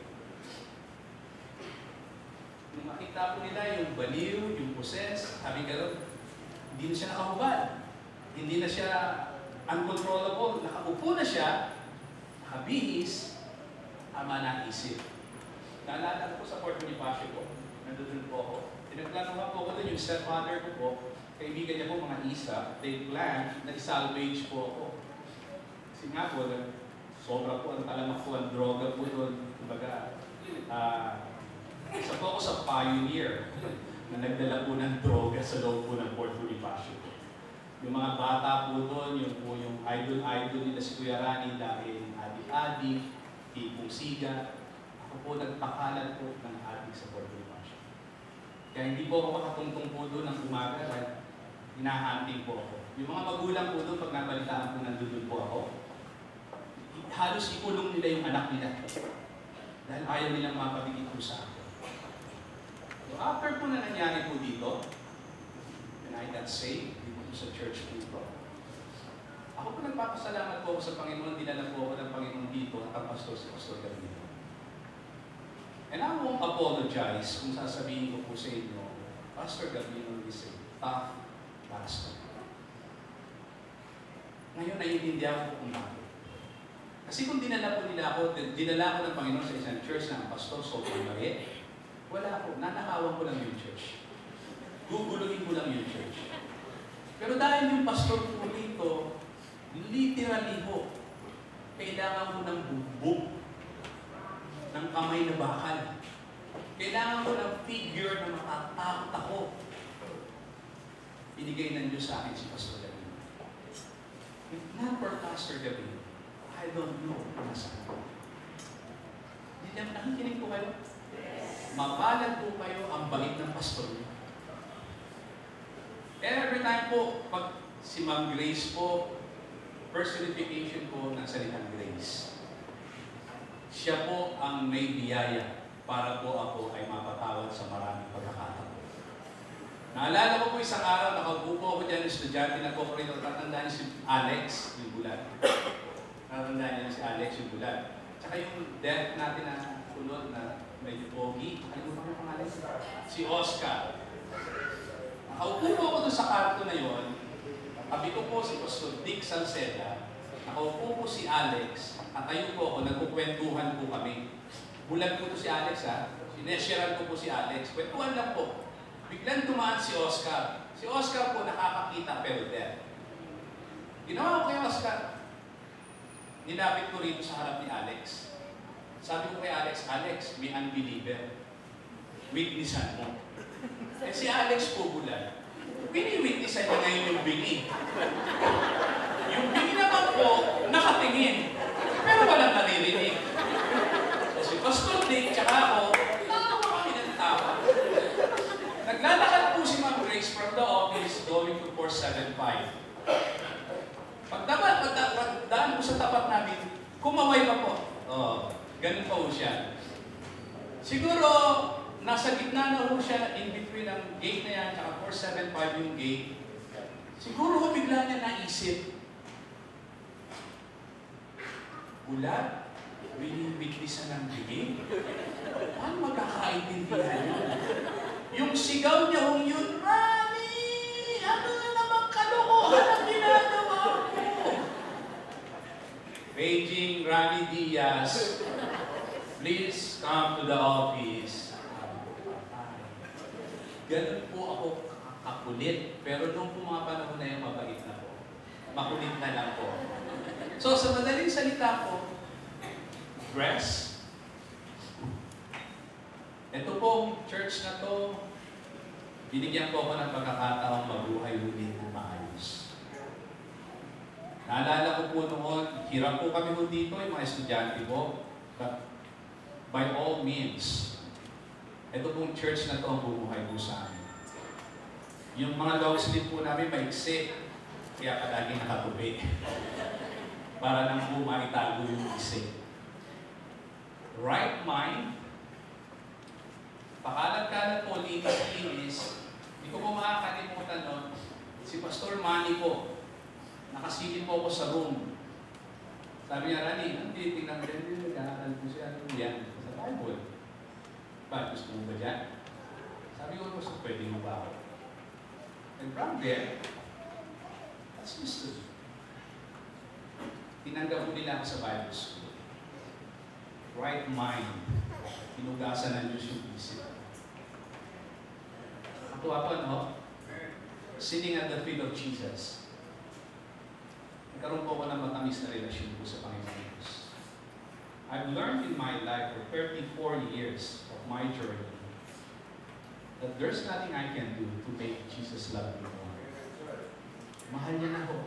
Nung makita po nila yung baliw, yung possessed, sabi gano'n, hindi na siya nakahubad, hindi na siya uncontrollable, nakaupo na siya, nakabihis, tama na isip. Naalala ko sa Port Bonifacio po, nandun po ako. Pinagplano po ako doon, yung stepfather ko po, kaibigan niya po mga isa, they planned na isalvage po ako. Kasi nga po, sobra po ang talamak po, ang droga po doon. Kumbaga, uh, isa po ako sa pioneer na nagdala po ng droga sa loob po ng Port Bonifacio. Yung mga bata po doon, yung po yung idol-idol nila si Kuya Rani dahil adik-adik, tipong siga. Ako po nagpakalat po ng adik sa Port Bonifacio. Kaya hindi po ako makatungtong po doon ng umaga dahil hinahanting po ako. Yung mga magulang po doon, pag nabalitaan po nandun po ako, halos ikulong nila yung anak nila. Dahil ayaw nilang mapabigit po sa akin. So after po na nangyari po dito, when I got saved, dito po sa church po ito, ako po nagpapasalamat po ako sa Panginoon, dinala po ako ng Panginoon dito at ang pastor si Pastor Gabino. And I won't apologize kung sasabihin ko po sa inyo, Pastor Gabino is a tough pastor. Ngayon, naiintindihan ko kung bakit. Kasi kung dinala po nila ako, dinala ko ng Panginoon sa isang church na ang pastor, sobrang mali, wala po, nanakawan ko lang yung church. Guguluhin ko lang yung church. Pero dahil yung pastor po rito, literally ho, kailangan mo ng bugbog, ng kamay na bakal. Kailangan ko ng figure na matatakot ako. Binigay ng Diyos sa akin si Pastor Gabino. If not for Pastor Gabino, I don't know kung nasaan ko. Hindi naman nakikinig po kayo? Mapalad po kayo ang bait ng pastor niyo. Every time po, pag si Ma'am Grace po, personification po ng salitang grace. Siya po ang may biyaya para po ako ay mapatawad sa maraming pagkakataon. Naalala ko po isang araw, nakaupo po ako dyan, estudyante na po ko rin, tatandaan niyo si Alex, yung bulan. Tatandaan niyo si Alex, yung bulan. Tsaka yung death natin na kulot na medyo pogi, kalimutan mo pangalan, si Oscar. Nakaupo po ako doon sa kanto na yon. Tabi ko po si Pastor Dick Salceda, nakaupo po si Alex, at tayo po ako, nagkukwentuhan po kami. Bulag po to si Alex ha, sinesharean ko po si Alex, kwentuhan lang po. Biglang tumaan si Oscar. Si Oscar po nakakakita pero dead. Ginawa ko kay Oscar, nilapit ko rito sa harap ni Alex. Sabi ko kay Alex, Alex, may unbeliever. Witnessan mo. Eh si Alex po bulag. Pini-witnessan niya ngayon yung bini. Yung big naman po, nakatingin. Pero walang naririnig. Kasi Pastor Dick, tsaka ako, natawa kami ng tawa. Naglalakad po si Ma'am Grace from the office going to four seventy-five. Pagdaman, pagdaan po sa tapat namin, kumaway pa po. Oh, ganun pa po siya. Siguro, nasa gitna na po siya in between ang gate na yan, tsaka four seventy-five yung gate. Siguro ho bigla niya naisip, bulag, binibigtisan ng bigay. Paano magkakaintindihan yun? Yung sigaw niya hong yun, Rani! Ano na naman kalokohan ang ginagawa mo? Paging Rani Diaz, please come to the office. Ganun po ako kakulit. Pero nung po mga panahon na yun, mabait na po. Makulit na lang po. So, sa madaling salita po, dress. Ito pong church na to, binigyan po ako ng pagkakataong mabuhay ulit na maayos. Naalala ko po noon, hirap po kami po dito, yung mga estudyante po. But by all means, ito pong church na to ang bumuhay po sa amin. Yung mga long sleeve po namin maiksi, kaya palagi nakatubi. Para nang po maitago yung isip. Right mind, pakalat-kalat po, linis-linis, hindi ko po makakalimutan nun, si Pastor Manny po, nakasilip po ako sa room. Sabi niya, Rani, ang titignan ko din, nagkakal po siya, ano yan? Sa Bible. Ba, gusto mo ba dyan? Sabi ko, gusto, pwede mo ba ako? And from there, that's history. Tinanggap mo nila ako sa Bible school. Right mind. Hinugasan ng Diyos yung isip. Natuwa pa, no? Sitting at the feet of Jesus. Nagkaroon po ako ng matamis na relasyon po sa Panginoon Diyos. I've learned in my life for thirty-four years of my journey that there's nothing I can do to make Jesus love me more. Mahal niya na ako.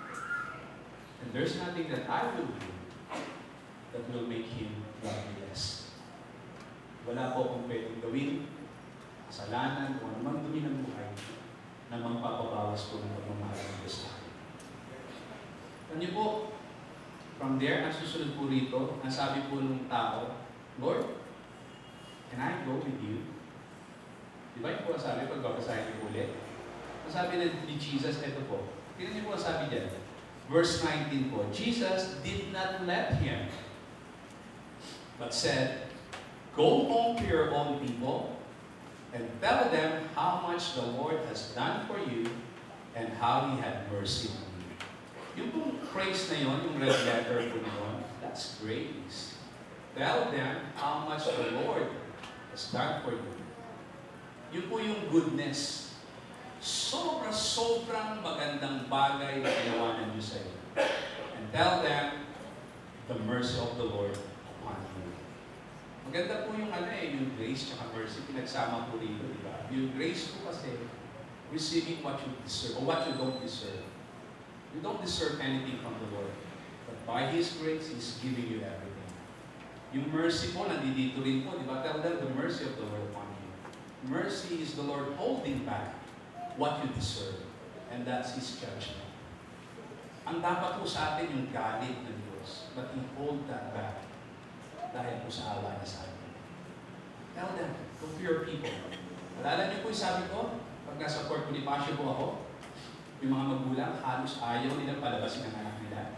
And there's nothing that I will do that will make Him love me less. Wala po akong pwedeng gawin, kasalanan, o anumang dumi ng buhay na magpapabawas po ng pagmamahal ng Diyos sa akin. Ano po, from there, ang susunod po rito, ang sabi po ng tao, Lord, can I go with you? Di ba yung po ang sabi, pagbabasahin niyo ulit? Ang sabi ni Jesus, ito po, tingnan niyo po ang sabi dyan, verse nineteen po, Jesus did not let him, but said, go home to your own people and tell them how much the Lord has done for you and how He had mercy on you. Yung pong praise na yun, yung red letter po yun, that's grace. Tell them how much the Lord has done for you. Yun po yung goodness. Sobra-sobrang magandang bagay na ginawa ng Diyos sa iyo. And tell them the mercy of the Lord upon you. Maganda po yung ano eh, yung grace at mercy, pinagsama po rito, di ba? Yung grace po kasi, receiving what you deserve, or what you don't deserve. You don't deserve anything from the Lord. But by His grace, He's giving you everything. Yung mercy po, nandito rin po, di ba? Tell them the mercy of the Lord upon you. Mercy is the Lord holding back what you deserve. And that's His judgment. Ang dapat po sa atin yung galit ng Diyos, but He hold that back dahil po sa awa niya sa atin. Tell them, go to your people. Alala niyo po yung sabi ko, pag nasa Port Bonifacio po ako, yung mga magulang, halos ayaw nila palabasin ang anak nila.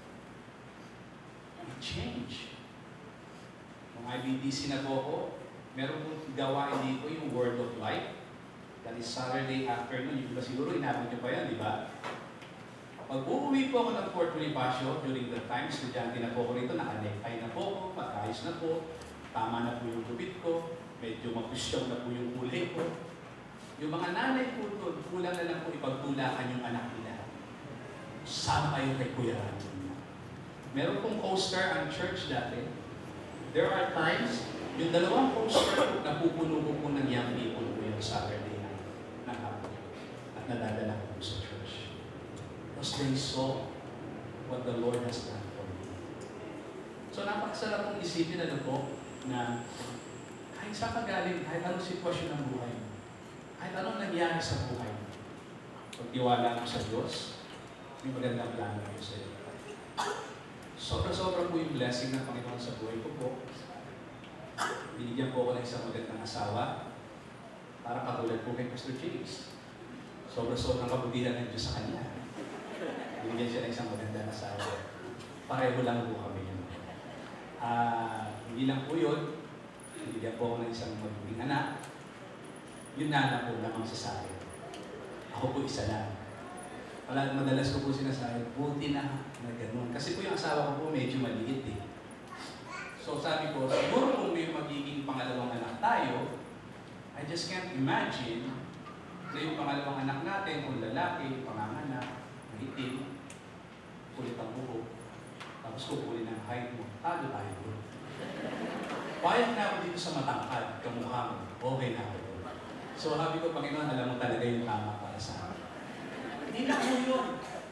It changed. Nung I B D C na po ako, meron pong gawain dito yung Word of Life. That is Saturday afternoon. Yung iba siguro, inabot niyo pa yan, di ba? Pag uuwi po ako ng Port Bonifacio, during the time, estudyante na po ako rito, nakalekay na po ako, mag-ayos na po, tama na po yung gubit ko, medyo mapusyong na po yung kulay ko. Yung mga nanay po doon, kulang na lang po ipagtulakan yung anak nila. Sama kayo kay Kuya Rani. Meron pong coaster ang church dati. There are times, yung dalawang coaster, napupuno po po ng young people po yung Saturday night na hapon. At nadadala ko po sa church. Because they saw what the Lord has done for you. So napakasarap mong isipin ano po, na kahit saan ka galing, kahit anong sitwasyon ng buhay mo, kahit anong nangyari sa buhay mo, pagtiwala mo sa Diyos, may magandang plano kayo sa iyo. Sobra-sobra po yung blessing ng Panginoon sa buhay ko po. Binigyan po ako ng isang magandang asawa, para katulad po kay Pastor James. Sobra-sobrang kabutihan ng Diyos sa kanya. Binigyan siya ng isang magandang asawa. Pareho lang po kami yun. Uh, hindi lang po yun, binigyan po ako ng isang mabuting anak. Yun na lang po lamang sa akin. Ako po isa lang. Wala, madalas ko po sinasabi, buti na na ganun. Kasi po yung asawa ko po medyo maliit eh. So sabi ko, siguro kung may magiging pangalawang anak tayo, I just can't imagine na yung pangalawang anak natin, kung lalaki, panganganak, maitim, kulit ang buhok, tapos kukulin ang height mo, talo tayo doon. Payag na ako dito sa matangkad, kamukha mo, okay na ako doon. So sabi ko, Panginoon, alam mo talaga yung tama para sa akin. Hindi na po yun.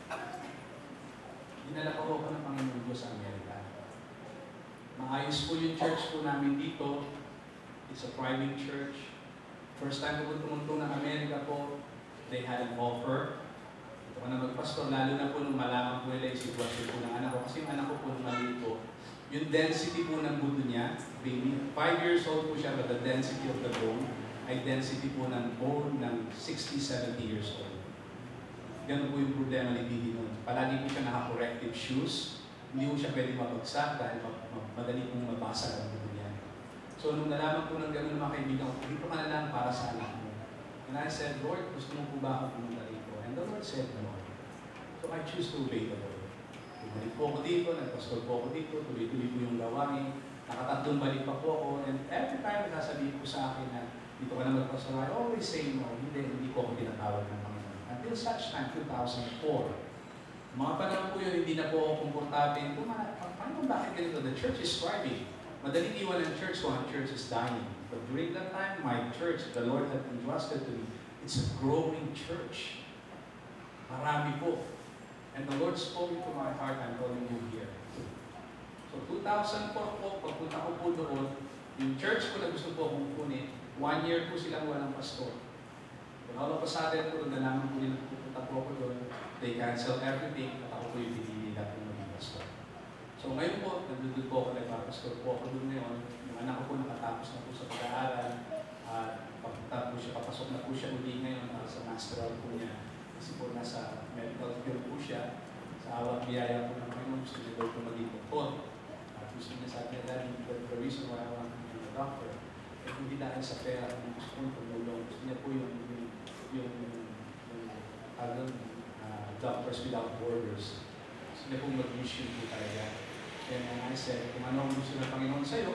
Dinala ko ako ng Panginoon Diyos sa Amerika. Maayos po yung church po namin dito. It's a private church. First time ko po tumunto ng Amerika po, they had an offer. Ito ka na magpastor, lalo na po nung malaman po nila yung sitwasyon po ng anak ko. Kasi yung anak ko po nung maliit po, yung density po ng buto niya, baby, five years old po siya, but the density of the bone ay density po ng bone ng sixty, seventy years old. Ganun po yung problema ni Didi noon. Palagi po siya naka-corrective shoes. Hindi po siya pwede mabagsak dahil madali pong mabasa ang buto niya. So nung nalaman po ng ganun ng mga kaibigan ko, dito ka na lang para sa anak mo. And I said, Lord, gusto mo po ba ako pumunta rito? And the Lord said, no. So I choose to obey the Lord. Bumalik po ako dito, nagpastol po ako dito, tuloy-tuloy po yung gawain. Nakatatlong balik pa po ako. And every time nasasabihin po sa akin na dito ka na magpastol, I always say no. Hindi, hindi ko ako tinatawag ng Panginoon. Until such time, two thousand four. Mga panahon po yun, hindi na po ako komportable. Paano bakit ganito? The church is thriving. Madaling iwan ang church kung ang church is dying. But during that time, my church, the Lord had entrusted to me, it's a growing church. Marami po. And the Lord spoke to my heart, I'm calling you here. So two thousand four po, pagpunta ko po doon, yung church ko na gusto po akong kunin, one year po silang walang pastor. Kung all of a sudden po, nalaman po nila pupunta po ako doon, they cancel everything, at ako po yung pinili na po maging pastor. So ngayon po, nandun po ako, nagpapastor po ako doon ngayon. Yung anak ko po nakatapos na po sa pag-aaral. At pagpunta po siya, papasok na po siya uli ngayon uh, sa masteral po niya. Kasi po nasa medical field po siya. Sa awang biyaya po ng Panginoon, gusto niya daw po maging doktor. At gusto niya sa akin, the reason why I want to be a doctor, eh hindi dahil sa pera, kung gusto ko tumulong. Gusto niya po yung, yung, yung, yung, yung uh, uh, Doctors Without Borders. Gusto niya po mag-mission po talaga. And I said, kung ano ang gusto ng Panginoon sa'yo,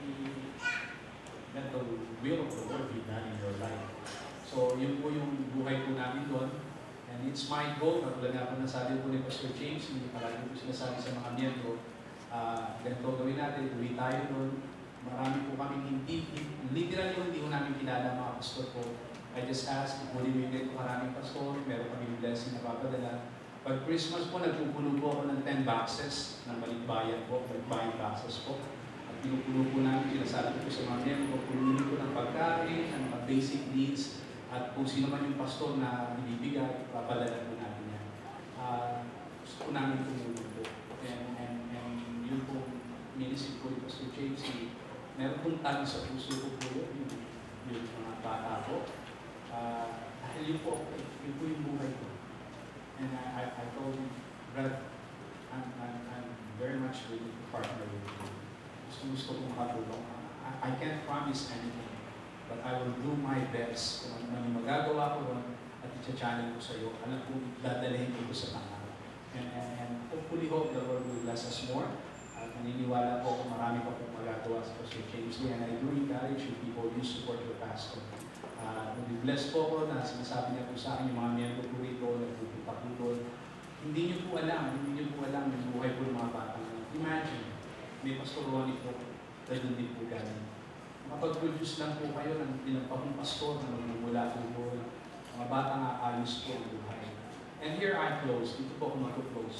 let the will of the Lord be done in your life. So, yun po yung buhay po namin doon. And it's my goal, katulad nga po nasabi po ni Pastor James, hindi palagi po sinasabi sa mga miyembro, uh, ganito gawin natin, tuloy tayo doon. Marami po kaming hindi, literal yung hindi ko namin kilala mga pastor po. I just asked, kung muli ko maraming pastor, meron kaming blessing na papadala. Pag Christmas po, nagpupuno po ako ng ten boxes ng balikbayan po, balikbayan boxes po. At pinupuno po namin, sinasabi ko sa mga miyembro, pununin ko ng pagkain, ng mga basic needs, at kung sino man yung pastor na ibibigay, papadala po natin yan. Uh, gusto po namin tumulong po. And, and, and yun po, minisip ko yung Pastor James, meron pong tali sa puso ko po yun, yung, yung mga bata po. Uh, dahil yun po, yun po yung buhay ko. And I, I, I told him, Brad, I'm, I'm, I'm very much willing to partner with you. Gusto gusto kong makatulong. I, I can't promise anything, but I will do my best. Kung ano man yung magagawa ko ron, at i-channel ko sa iyo, alam ko, dadalhin ko sa tangan. And, and, and hopefully hope the Lord will bless us more. At naniniwala po kung marami pa pong magagawa sa Pastor James Lee. And I do encourage you people, you support your pastor. Uh, Nag-bless po ko na sinasabi niya po sa akin yung mga miyembro po rito, nagpupunta po doon. Hindi niyo po alam, hindi niyo po alam yung buhay po ng mga bata. Imagine, may Pastor Ronnie po, ganun din po galing. Makapag-produce lang po kayo ng pinampahong pastor na magmumula po po. Mga bata nga ayos po ang buhay. And here I close, dito po ako mag-close.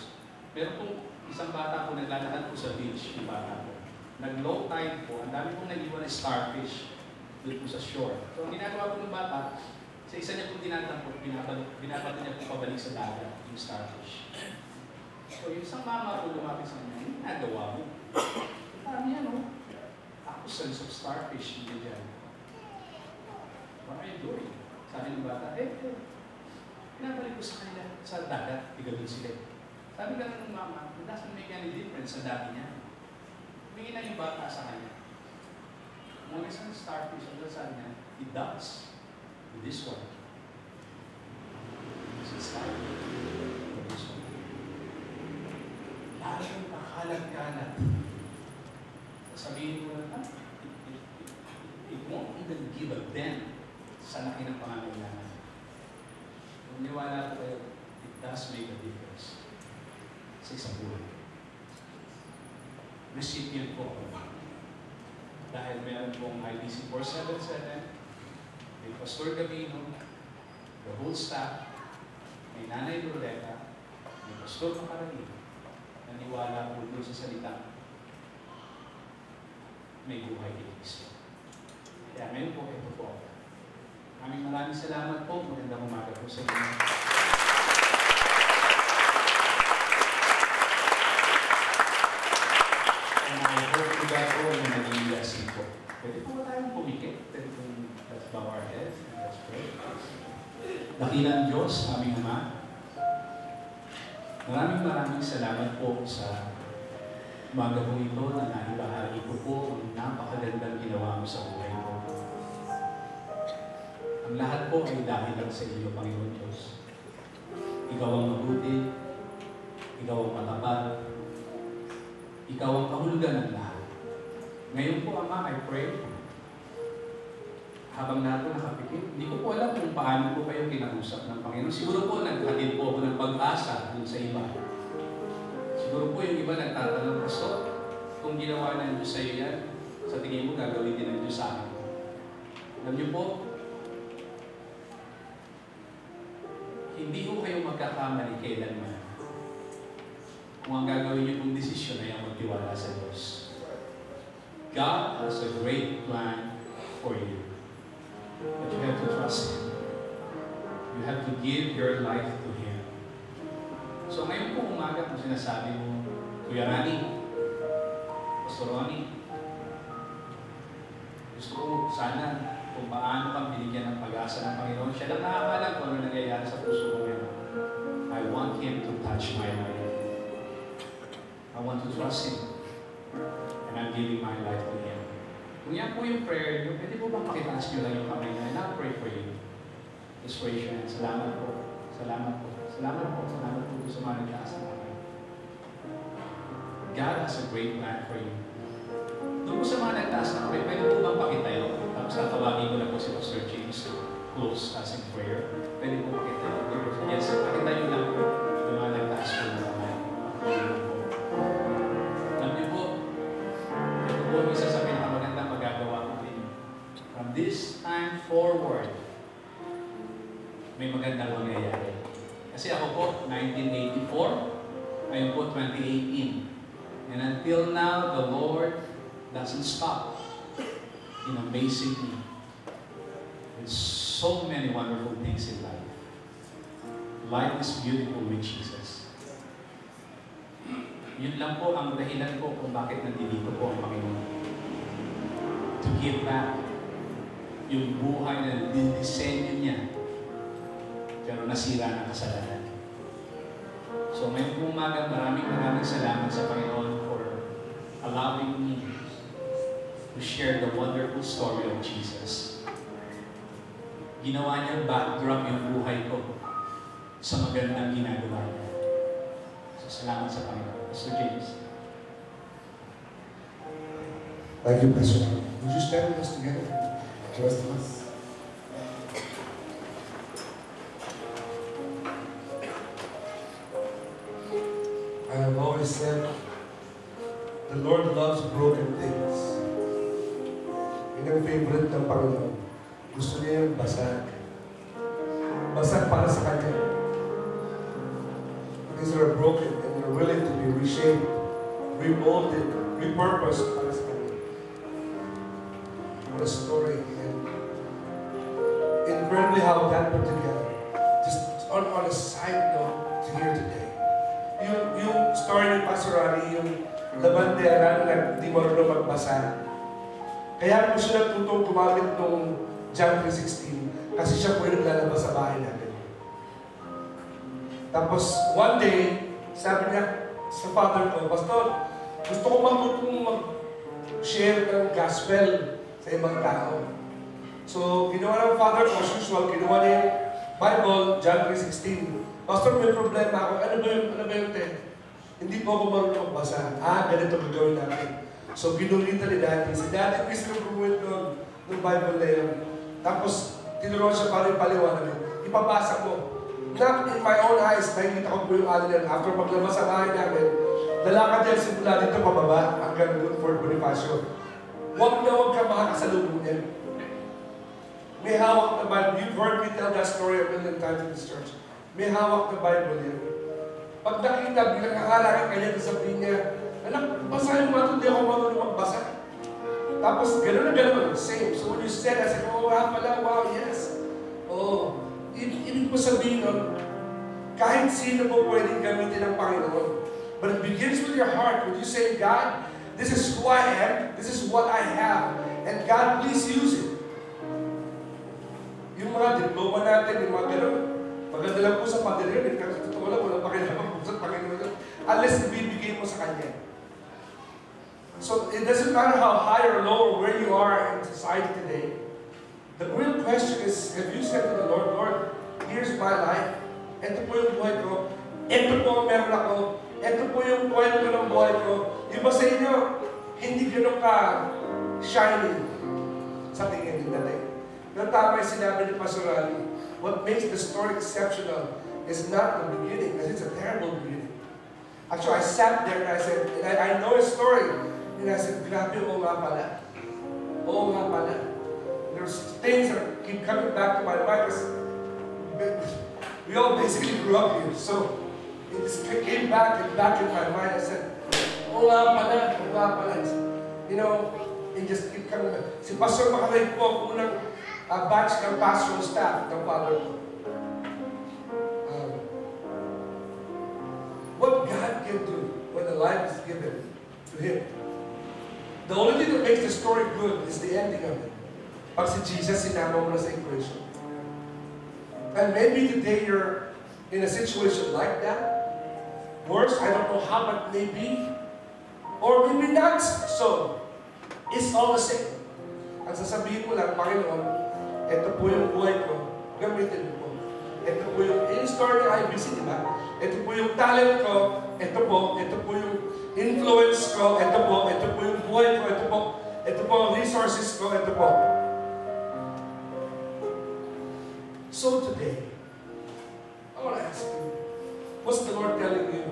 Meron pong isang bata po naglalakad po sa beach, yung bata po. Nag-low tide po, ang dami pong nag-iwan na starfish doon po sa shore. So ang ginagawa po ng bata, sa isa niya pong tinatampot, binabato niya po pabalik sa dagat, yung starfish. So yung isang mama po lumapit sa kanya, yung ginagawa mo. Parang yan, no? Thousands of starfish hindi dyan. What are you doing? Sabi ng bata, eh, eh, pinabalik ko sa kanila sa dagat, tiga doon sila. Sabi ka ng mama, it doesn't make any difference sa dati niya. Tumingin na yung bata sa kanya. Kung isang starfish, ang sabi niya, it does. With this one. This is starfish. With this one. Lalo yung kakalat-kalat. Sabihin mo lang, it, it, it, it won't even give a dent sa laki ng pangangailangan. Kung niwala ko kayo, it does make a difference sa isang buhay. Recipient po ako. Dahil meron pong I B C four seventy-seven, may Pastor Gabino, the whole staff, may Nanay Loretta, may Pastor Macarani, naniwala po doon sa salita, may buhay kay Kristo. Kaya ngayon po, ito po ako. Aming maraming salamat po. Magandang umaga po sa inyo. And I hope you guys po yung naging blessing po. Pwede po ba tayong pumikit? Pwede po let's bow our heads and let's pray. Dakilang Diyos, aming Ama, maraming maraming salamat po sa umaga po ito na naibahagi ko po ang napakagandang ginawa mo sa buhay ko. Ang lahat po ay dahil lang sa iyo, Panginoon Diyos. Ikaw ang mabuti, ikaw ang matapat, ikaw ang kahulugan ng lahat. Ngayon po, Ama, I pray, habang lahat po nakapikit, hindi ko po alam kung paano po kayo kinausap ng Panginoon. Siguro po naghatid po ako ng pag-asa dun sa iba. Siguro po yung iba nagtatanong, Pastor, kung ginawa ng Diyos sa iyo yan, sa tingin mo gagawin din ng Diyos sa akin. Alam niyo po, hindi ko kayo magkakamali kailanman kung ang gagawin niyo pong desisyon ay ang magtiwala sa Diyos. God has a great plan for you. But you have to trust Him. You have to give your life to Him. So ngayon po umaga kung sinasabi mo, Kuya Rani, Pastor Ronnie, gusto ko sana kung paano kang binigyan ng pag-asa ng Panginoon. Siya lang nakakalam kung ano nangyayari sa puso ko ngayon. I want Him to touch my life. I want to trust Him. And I'm giving my life to Him. Kung yan po yung prayer niyo, pwede po bang pakitaas niyo lang yung kamay niyo? And I'll pray for you. Just raise your hand. Salamat po. Salamat po. Salamat po. Salamat po sa mga nagtaas ng kamay. God has a great plan for you. Doon po sa mga nagtaas ng kamay, pwede po bang pakitayo? Tapos natawagin ko na po si Pastor James to close us in prayer. Pwede po pakitayo. Yes, pakitayo lang po yung mga nagtaas po ng kamay. Alam niyo po, ito po ang isa sa pinakamagandang magagawa ko din. From this time forward, may magandang mangyayari. Kasi ako po, nineteen eighty-four, ngayon po twenty eighteen. And until now, the Lord doesn't stop in amazing me with so many wonderful things in life. Life is beautiful with Jesus. Yun lang po ang dahilan ko kung bakit nandito po ang Panginoon. To give back yung buhay na dinisenyo niya pero nasira ng kasalanan. So ngayong umaga, maraming maraming salamat sa Panginoon for allowing me to share the wonderful story of Jesus. Ginawa niyang backdrop yung buhay ko sa magandang ginagawa niya. So salamat sa Panginoon. Pastor James. Thank you, Pastor. Would you stand with us together? The rest of us. I have always said, the Lord loves broken things. Yun ang favorite ng Panginoon. Gusto niya yung basag. Basag para sa Kanya. Because you're broken and you're are willing to be reshaped, remolded, repurposed para sa Kanya. What a story. And incredibly how that put together. Just on, on a side note to here today. Yung, yung story ni Pastor Rani, yung labandera na hindi marunong magbasa. Kaya po siya natutong gumamit nung John three sixteen kasi siya po yung naglalabas sa bahay natin. Tapos, one day, sabi niya sa father ko, Pastor, gusto ko magtutong mag-share ng gospel sa ibang tao. So, ginawa ng father ko, as usual, ginawa niya yung Bible, John three sixteen. Pastor, may problema ako. Ano ba yung, ano ba yung te? Hindi po ako marunong magbasa. Ah, ganito gagawin natin. So, ginulitan ni Daddy. Si Daddy mismo gumulit ng, ng Bible na yun. Tapos, tinuruan siya para yung paliwanag. Ipabasa mo. Not in my own eyes, nakikita ko po yung ano yan. After maglabas sa bahay namin, lalakad yan simula dito pababa hanggang doon for Bonifacio. Huwag na huwag ka makakasalubong niya. May hawak na Bible. You've heard me tell that story a million times in this church. May hawak na Bible yan. Pag nakita, bilang kakalaki kanya, sabihin niya, anak, basahin mo ito, hindi ako marunong magbasa. Tapos, gano'n na gano'n, same. So when you said, I said, oh, wow, pala, wow, yes. Oh, ibig ko sabihin nun, kahit sino po pwedeng gamitin ng Panginoon. But it begins with your heart. When you say, God, this is who I am, this is what I have, and God, please use it. Yung mga diploma natin, yung mga gano'n, maganda lang po sa paderya, kasi totoo lang, walang pakinabang po sa Panginoon. Unless ibibigay mo sa Kanya. So it doesn't matter how high or low or where you are in society today. The real question is, have you said to the Lord, Lord, here's my life. Ito po yung buhay ko. Ito po ang meron ako. Ito po yung kwento ng buhay ko. Iba sa inyo, hindi gano'n ka shining sa tingin din natin. Pero tama yung sinabi ni Pastor Rani, what makes the story exceptional is not the beginning, because it's a terrible beginning. Actually, I sat there and I said, and I, I know a story. And I said, grabe, oo nga pala. Oo nga pala. There's things that keep coming back to my mind because we all basically grew up here. So it just came back and back in my mind. I said, oo nga pala, oo nga pala. You know, it just keep coming back. Si Pastor Makalay po, ang unang uh, batch ng pastoral staff ng father ko. Um, what God can do when the life is given to Him. The only thing that makes the story good is the ending of it. Pag si Jesus, sinama mo na sa equation. And maybe today you're in a situation like that. Worse, I don't know how, but maybe. Or maybe not so. It's all the same. Ang sasabihin mo lang, Panginoon, ito po yung buhay ko, gamitin mo po. Ito po yung in-story ng I B C, di ba? Ito po yung talent ko, ito po, ito po yung influence ko, ito po, ito po yung buhay ko, ito po, ito po ang resources ko, ito po. So today, I want to ask you, what's the Lord telling you?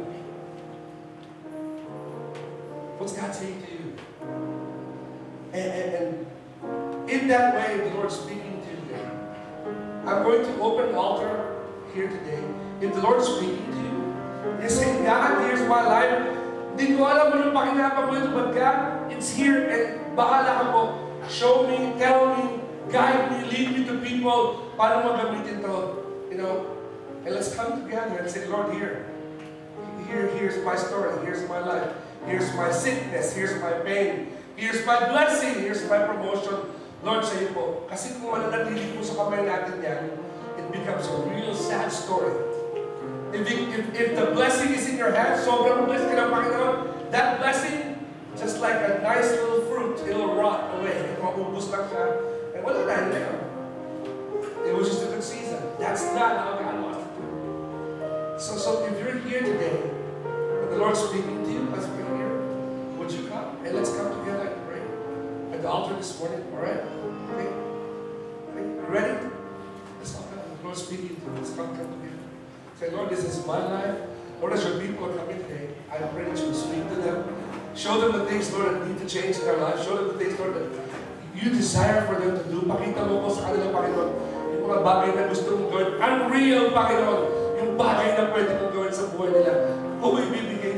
What's God saying to you? And, and, and in that way, the Lord's speaking to you today. I'm going to open the altar here today. If the Lord's speaking to you, you're saying, God, here's my life. Hindi ko alam anong pakinabang mo ito, but God, it's here and bahala ka po. Show me, tell me, guide me, lead me to people paano magamitin to. You know, and let's come together and say, Lord, here. Here, here's my story. Here's my life. Here's my sickness. Here's my pain. Here's my blessing. Here's my promotion. Lord, sa iyo po. Kasi kung mananatili po sa kamay natin yan, it becomes a real sad story. If, it, if, if the blessing is in your hand, sobrang blessed ka ng Panginoon, that blessing, just like a nice little fruit, it'll rot away. And maubos lang siya. And wala na, hindi na. It was just a good season. That's not how God wants to do it. So, so if you're here today, and the Lord's speaking to you as we're here, would you come? And let's come together and pray. At the altar this morning, alright? Okay? Okay? Ready? Let's all come. The Lord's speaking to you. Let's come, come together. Say, Lord, this is my life. Lord, as your people are coming today, I pray that you speak to them. Show them the things, Lord, that need to change in their life. Show them the things, Lord, that you desire for them to do. Pakita mo ko sa kanila, Panginoon, yung mga bagay na gusto mong gawin. Unreal, Panginoon. Yung bagay na pwede mong gawin sa buhay nila. Who ibibigay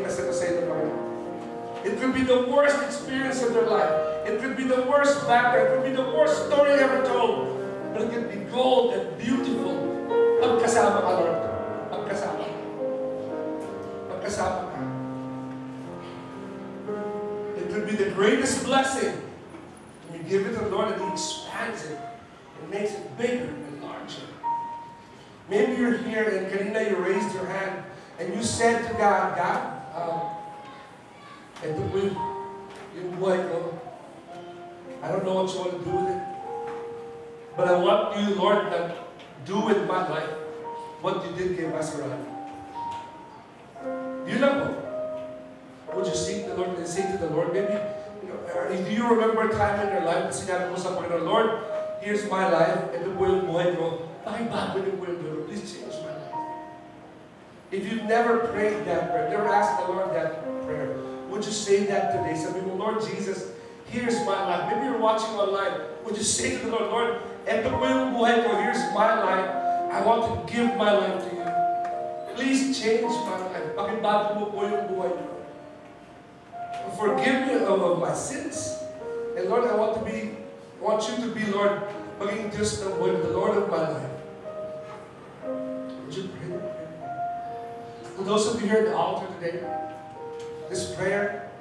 It could be the worst experience of their life. It could be the worst background. It could be the worst story ever told. But it could be gold and beautiful. Pagkasama ka, Lord. Pagkasama ka. Pagkasama ka. It could be the greatest blessing. When you give it to the Lord and He expands it and makes it bigger and larger. Maybe you're here and kanina you raised your hand and you said to God, God, um, ito po yung, yung buhay ko. I don't know what you want to do with it. But I want you, Lord, to do with my life what you did kay Pastor Ron. Yun lang po. Would you seek the Lord and say to the Lord, maybe, you know, do you remember a time in your life na sinabi mo sa Panginoon, Lord, here's my life, ito po yung buhay ko, pakibago niyo po yung Lord, please change my life. If you've never prayed that prayer, never asked the Lord that prayer, would you say that today? Sabi mo, Lord Jesus, here's my life. Maybe you're watching online. Would you say to the Lord, Lord, eto po yung buhay ko, here's my life. I want to give my life to you. Please change my life. Pakibago mo po yung buhay ko. Forgive me of, of my sins. And Lord, I want to be, I want you to be, Lord, maging Diyos ng buhay, the Lord of my life. Would you pray that prayer? For those of you here at the altar today, this prayer,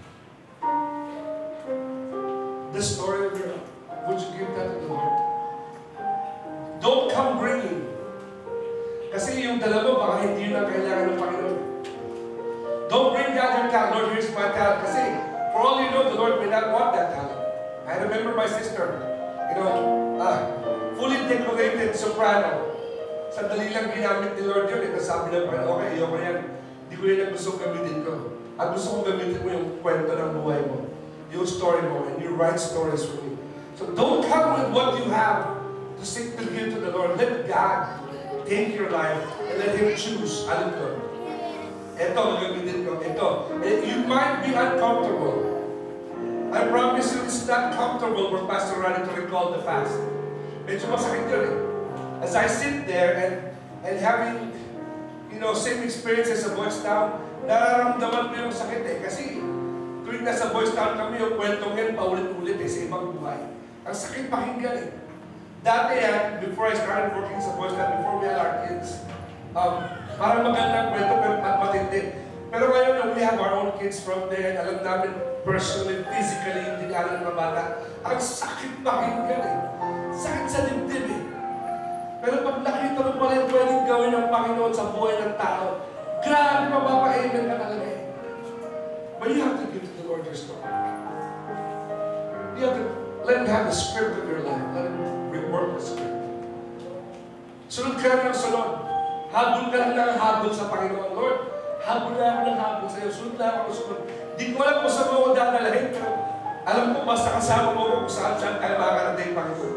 this story of your life, would you give that to the Lord? Don't come bringing. Kasi yung dala mo, baka hindi yun ang kailangan ng Panginoon. Don't bring God your talent. Lord, here's my talent. Kasi, for all you know, the Lord may not want that talent. I remember my sister, you know, uh, fully decorated soprano. Sandali lang ginamit ni Lord yun. Ito sabi ng Panginoon, okay, ayoko yan. Hindi ko yan ang gusto gamitin ko. At gusto kong gamitin mo yung kwento ng buhay mo. Yung story mo, and you write stories for me. So don't come with what you have to seek to give to the Lord. Let God take your life and let Him choose. Alam ko. Ito, gagamitin ko. Ito. You might be uncomfortable. I promise you, it's not comfortable for Pastor Ronnie to recall the past. Medyo masakit yun eh. As I sit there and and having, you know, same experiences sa Boys Town, nararamdaman ko yung sakit eh. Kasi tuwing nasa Boys Town kami, yung kwentong yan paulit-ulit eh sa ibang buhay. Ang sakit pakinggan eh. Dati yan, before I started working sa Boys Town, before we had our kids, um, parang magandang kwento pero matindi. Pero ngayon, we have our own kids from there, and alam namin personally, physically, hindi alam ng mga bata, ang sakit pakinggan eh. Sakit sa dibdib eh. Pero pag nakita mo pala yung pwedeng gawin ng Panginoon sa buhay ng tao, grabe, mapapa-amen ka talaga eh. But you have to give to the Lord your story. You have to let Him have the script of your life. Let Him rework the script. Sunod ka lang ng sunod. Habol ka lang ng habol sa Panginoon. Lord, habol na ako ng habol sa iyo. Sunod na ako sunod. Di ko alam kung saan mo ako dadalahin, pero alam ko basta kasama mo ako kung saan saan tayo makakarating, Panginoon.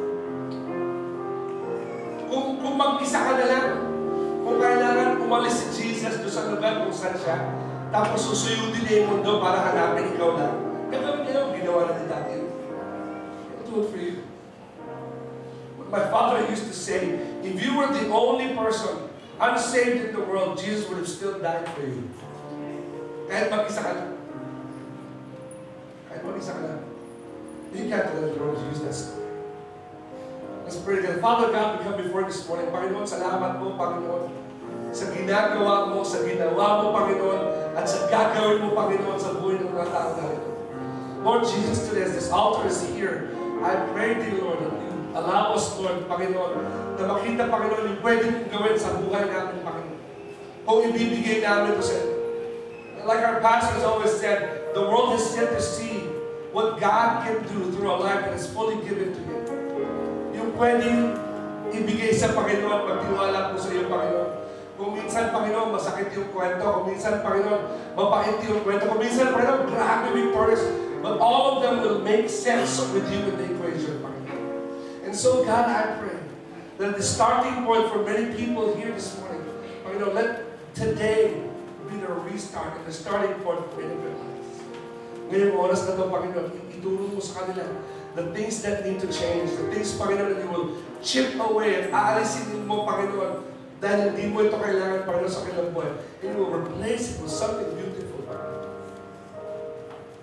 Kung, kung mag-isa ka na lang, kung kailangan umalis si Jesus doon sa lugar kung saan siya, tapos susuyudin niya yung mundo para hanapin ikaw lang, gagawin niya yung ginawa natin dati. I'll do it for you. My father used to say, if you were the only person unsaved in the world, Jesus would have still died for you. Kahit mag-isa ka lang. Kahit mag-isa ka lang. You can't let the Lord use that story. Let's pray again. Father God, we come before this morning. Panginoon, salamat po, Panginoon, sa ginagawa mo, sa ginawa mo, Panginoon, at sa gagawin mo, Panginoon, sa buhay ng mga tao natin. Lord Jesus, today as this altar is here, I pray to you, Lord, that you allow us, Lord, Panginoon, na makita, Panginoon, yung pwede mong gawin sa buhay namin, Panginoon. Kung ibibigay namin ito sa iyo. Like our pastors always said, the world has yet to see what God can do through a life that is fully given to Him. Yung pwedeng ibigay sa Panginoon, magtiwala po sa iyo, Panginoon. Kung minsan, Panginoon, masakit yung kwento. Kung minsan, Panginoon, mapait yung kwento. Kung minsan, Panginoon, grabe victorious. But all of them will make sense with you in the equation, Panginoon. And so, God, I pray that the starting point for many people here this morning, Panginoon, let today be the restart and the starting point for many of their lives. Ngayong oras na ito, Panginoon, ituro mo sa kanila the things that need to change, the things, Panginoon, that you will chip away at aalisin mo, Panginoon, dahil hindi mo ito kailangan, Panginoon, sa kanilang buhay. And you will replace it with something beautiful, Panginoon.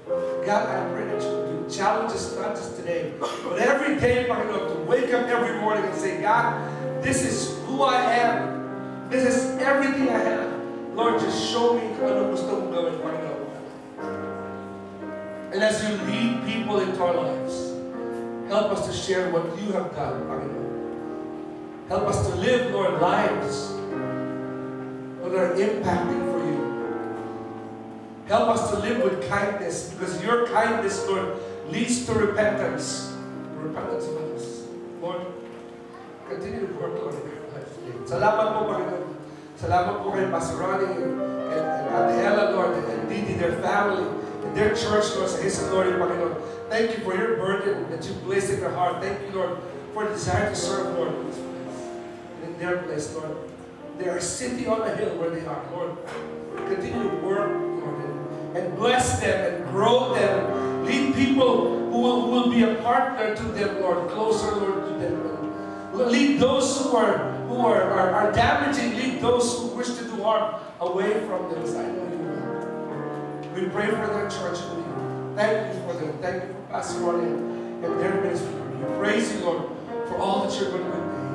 God, I pray that you do challenge us not just today, but every day, Panginoon, to wake up every morning and say, God, this is who I am. This is everything I have. Lord, just show me kung ano gusto mong gawin, Panginoon. And as you lead people into our lives, help us to share what you have done, Panginoon. Help us to live, Lord, lives that are impacting for you. Help us to live with kindness, because your kindness, Lord, leads to repentance. Repentance of us. Lord, continue to work, Lord, in our lives today. Salamat po, Panginoon. Salamat po kay Pastor Ronnie and, and, and Ate Ella, Lord, and, and Didi, their family, and their church, Lord, sa His glory, Panginoon. Thank you for your burden that you placed in their heart. Thank you, Lord, for the desire to serve, Lord, in this place. And in their place, Lord, they are sitting on a hill where they are, Lord. Continue to work, Lord, and, and bless them and grow them. Lead people who will, who will be a partner to them, Lord, closer, Lord, to them. Lead those who are who are, are, are damaging. Lead those who wish to do harm away from them, as I know you will. We pray for their church and we thank you for them. Thank you for Pastor Ronnie and their ministry. We praise you, Lord, for all that you're going to do.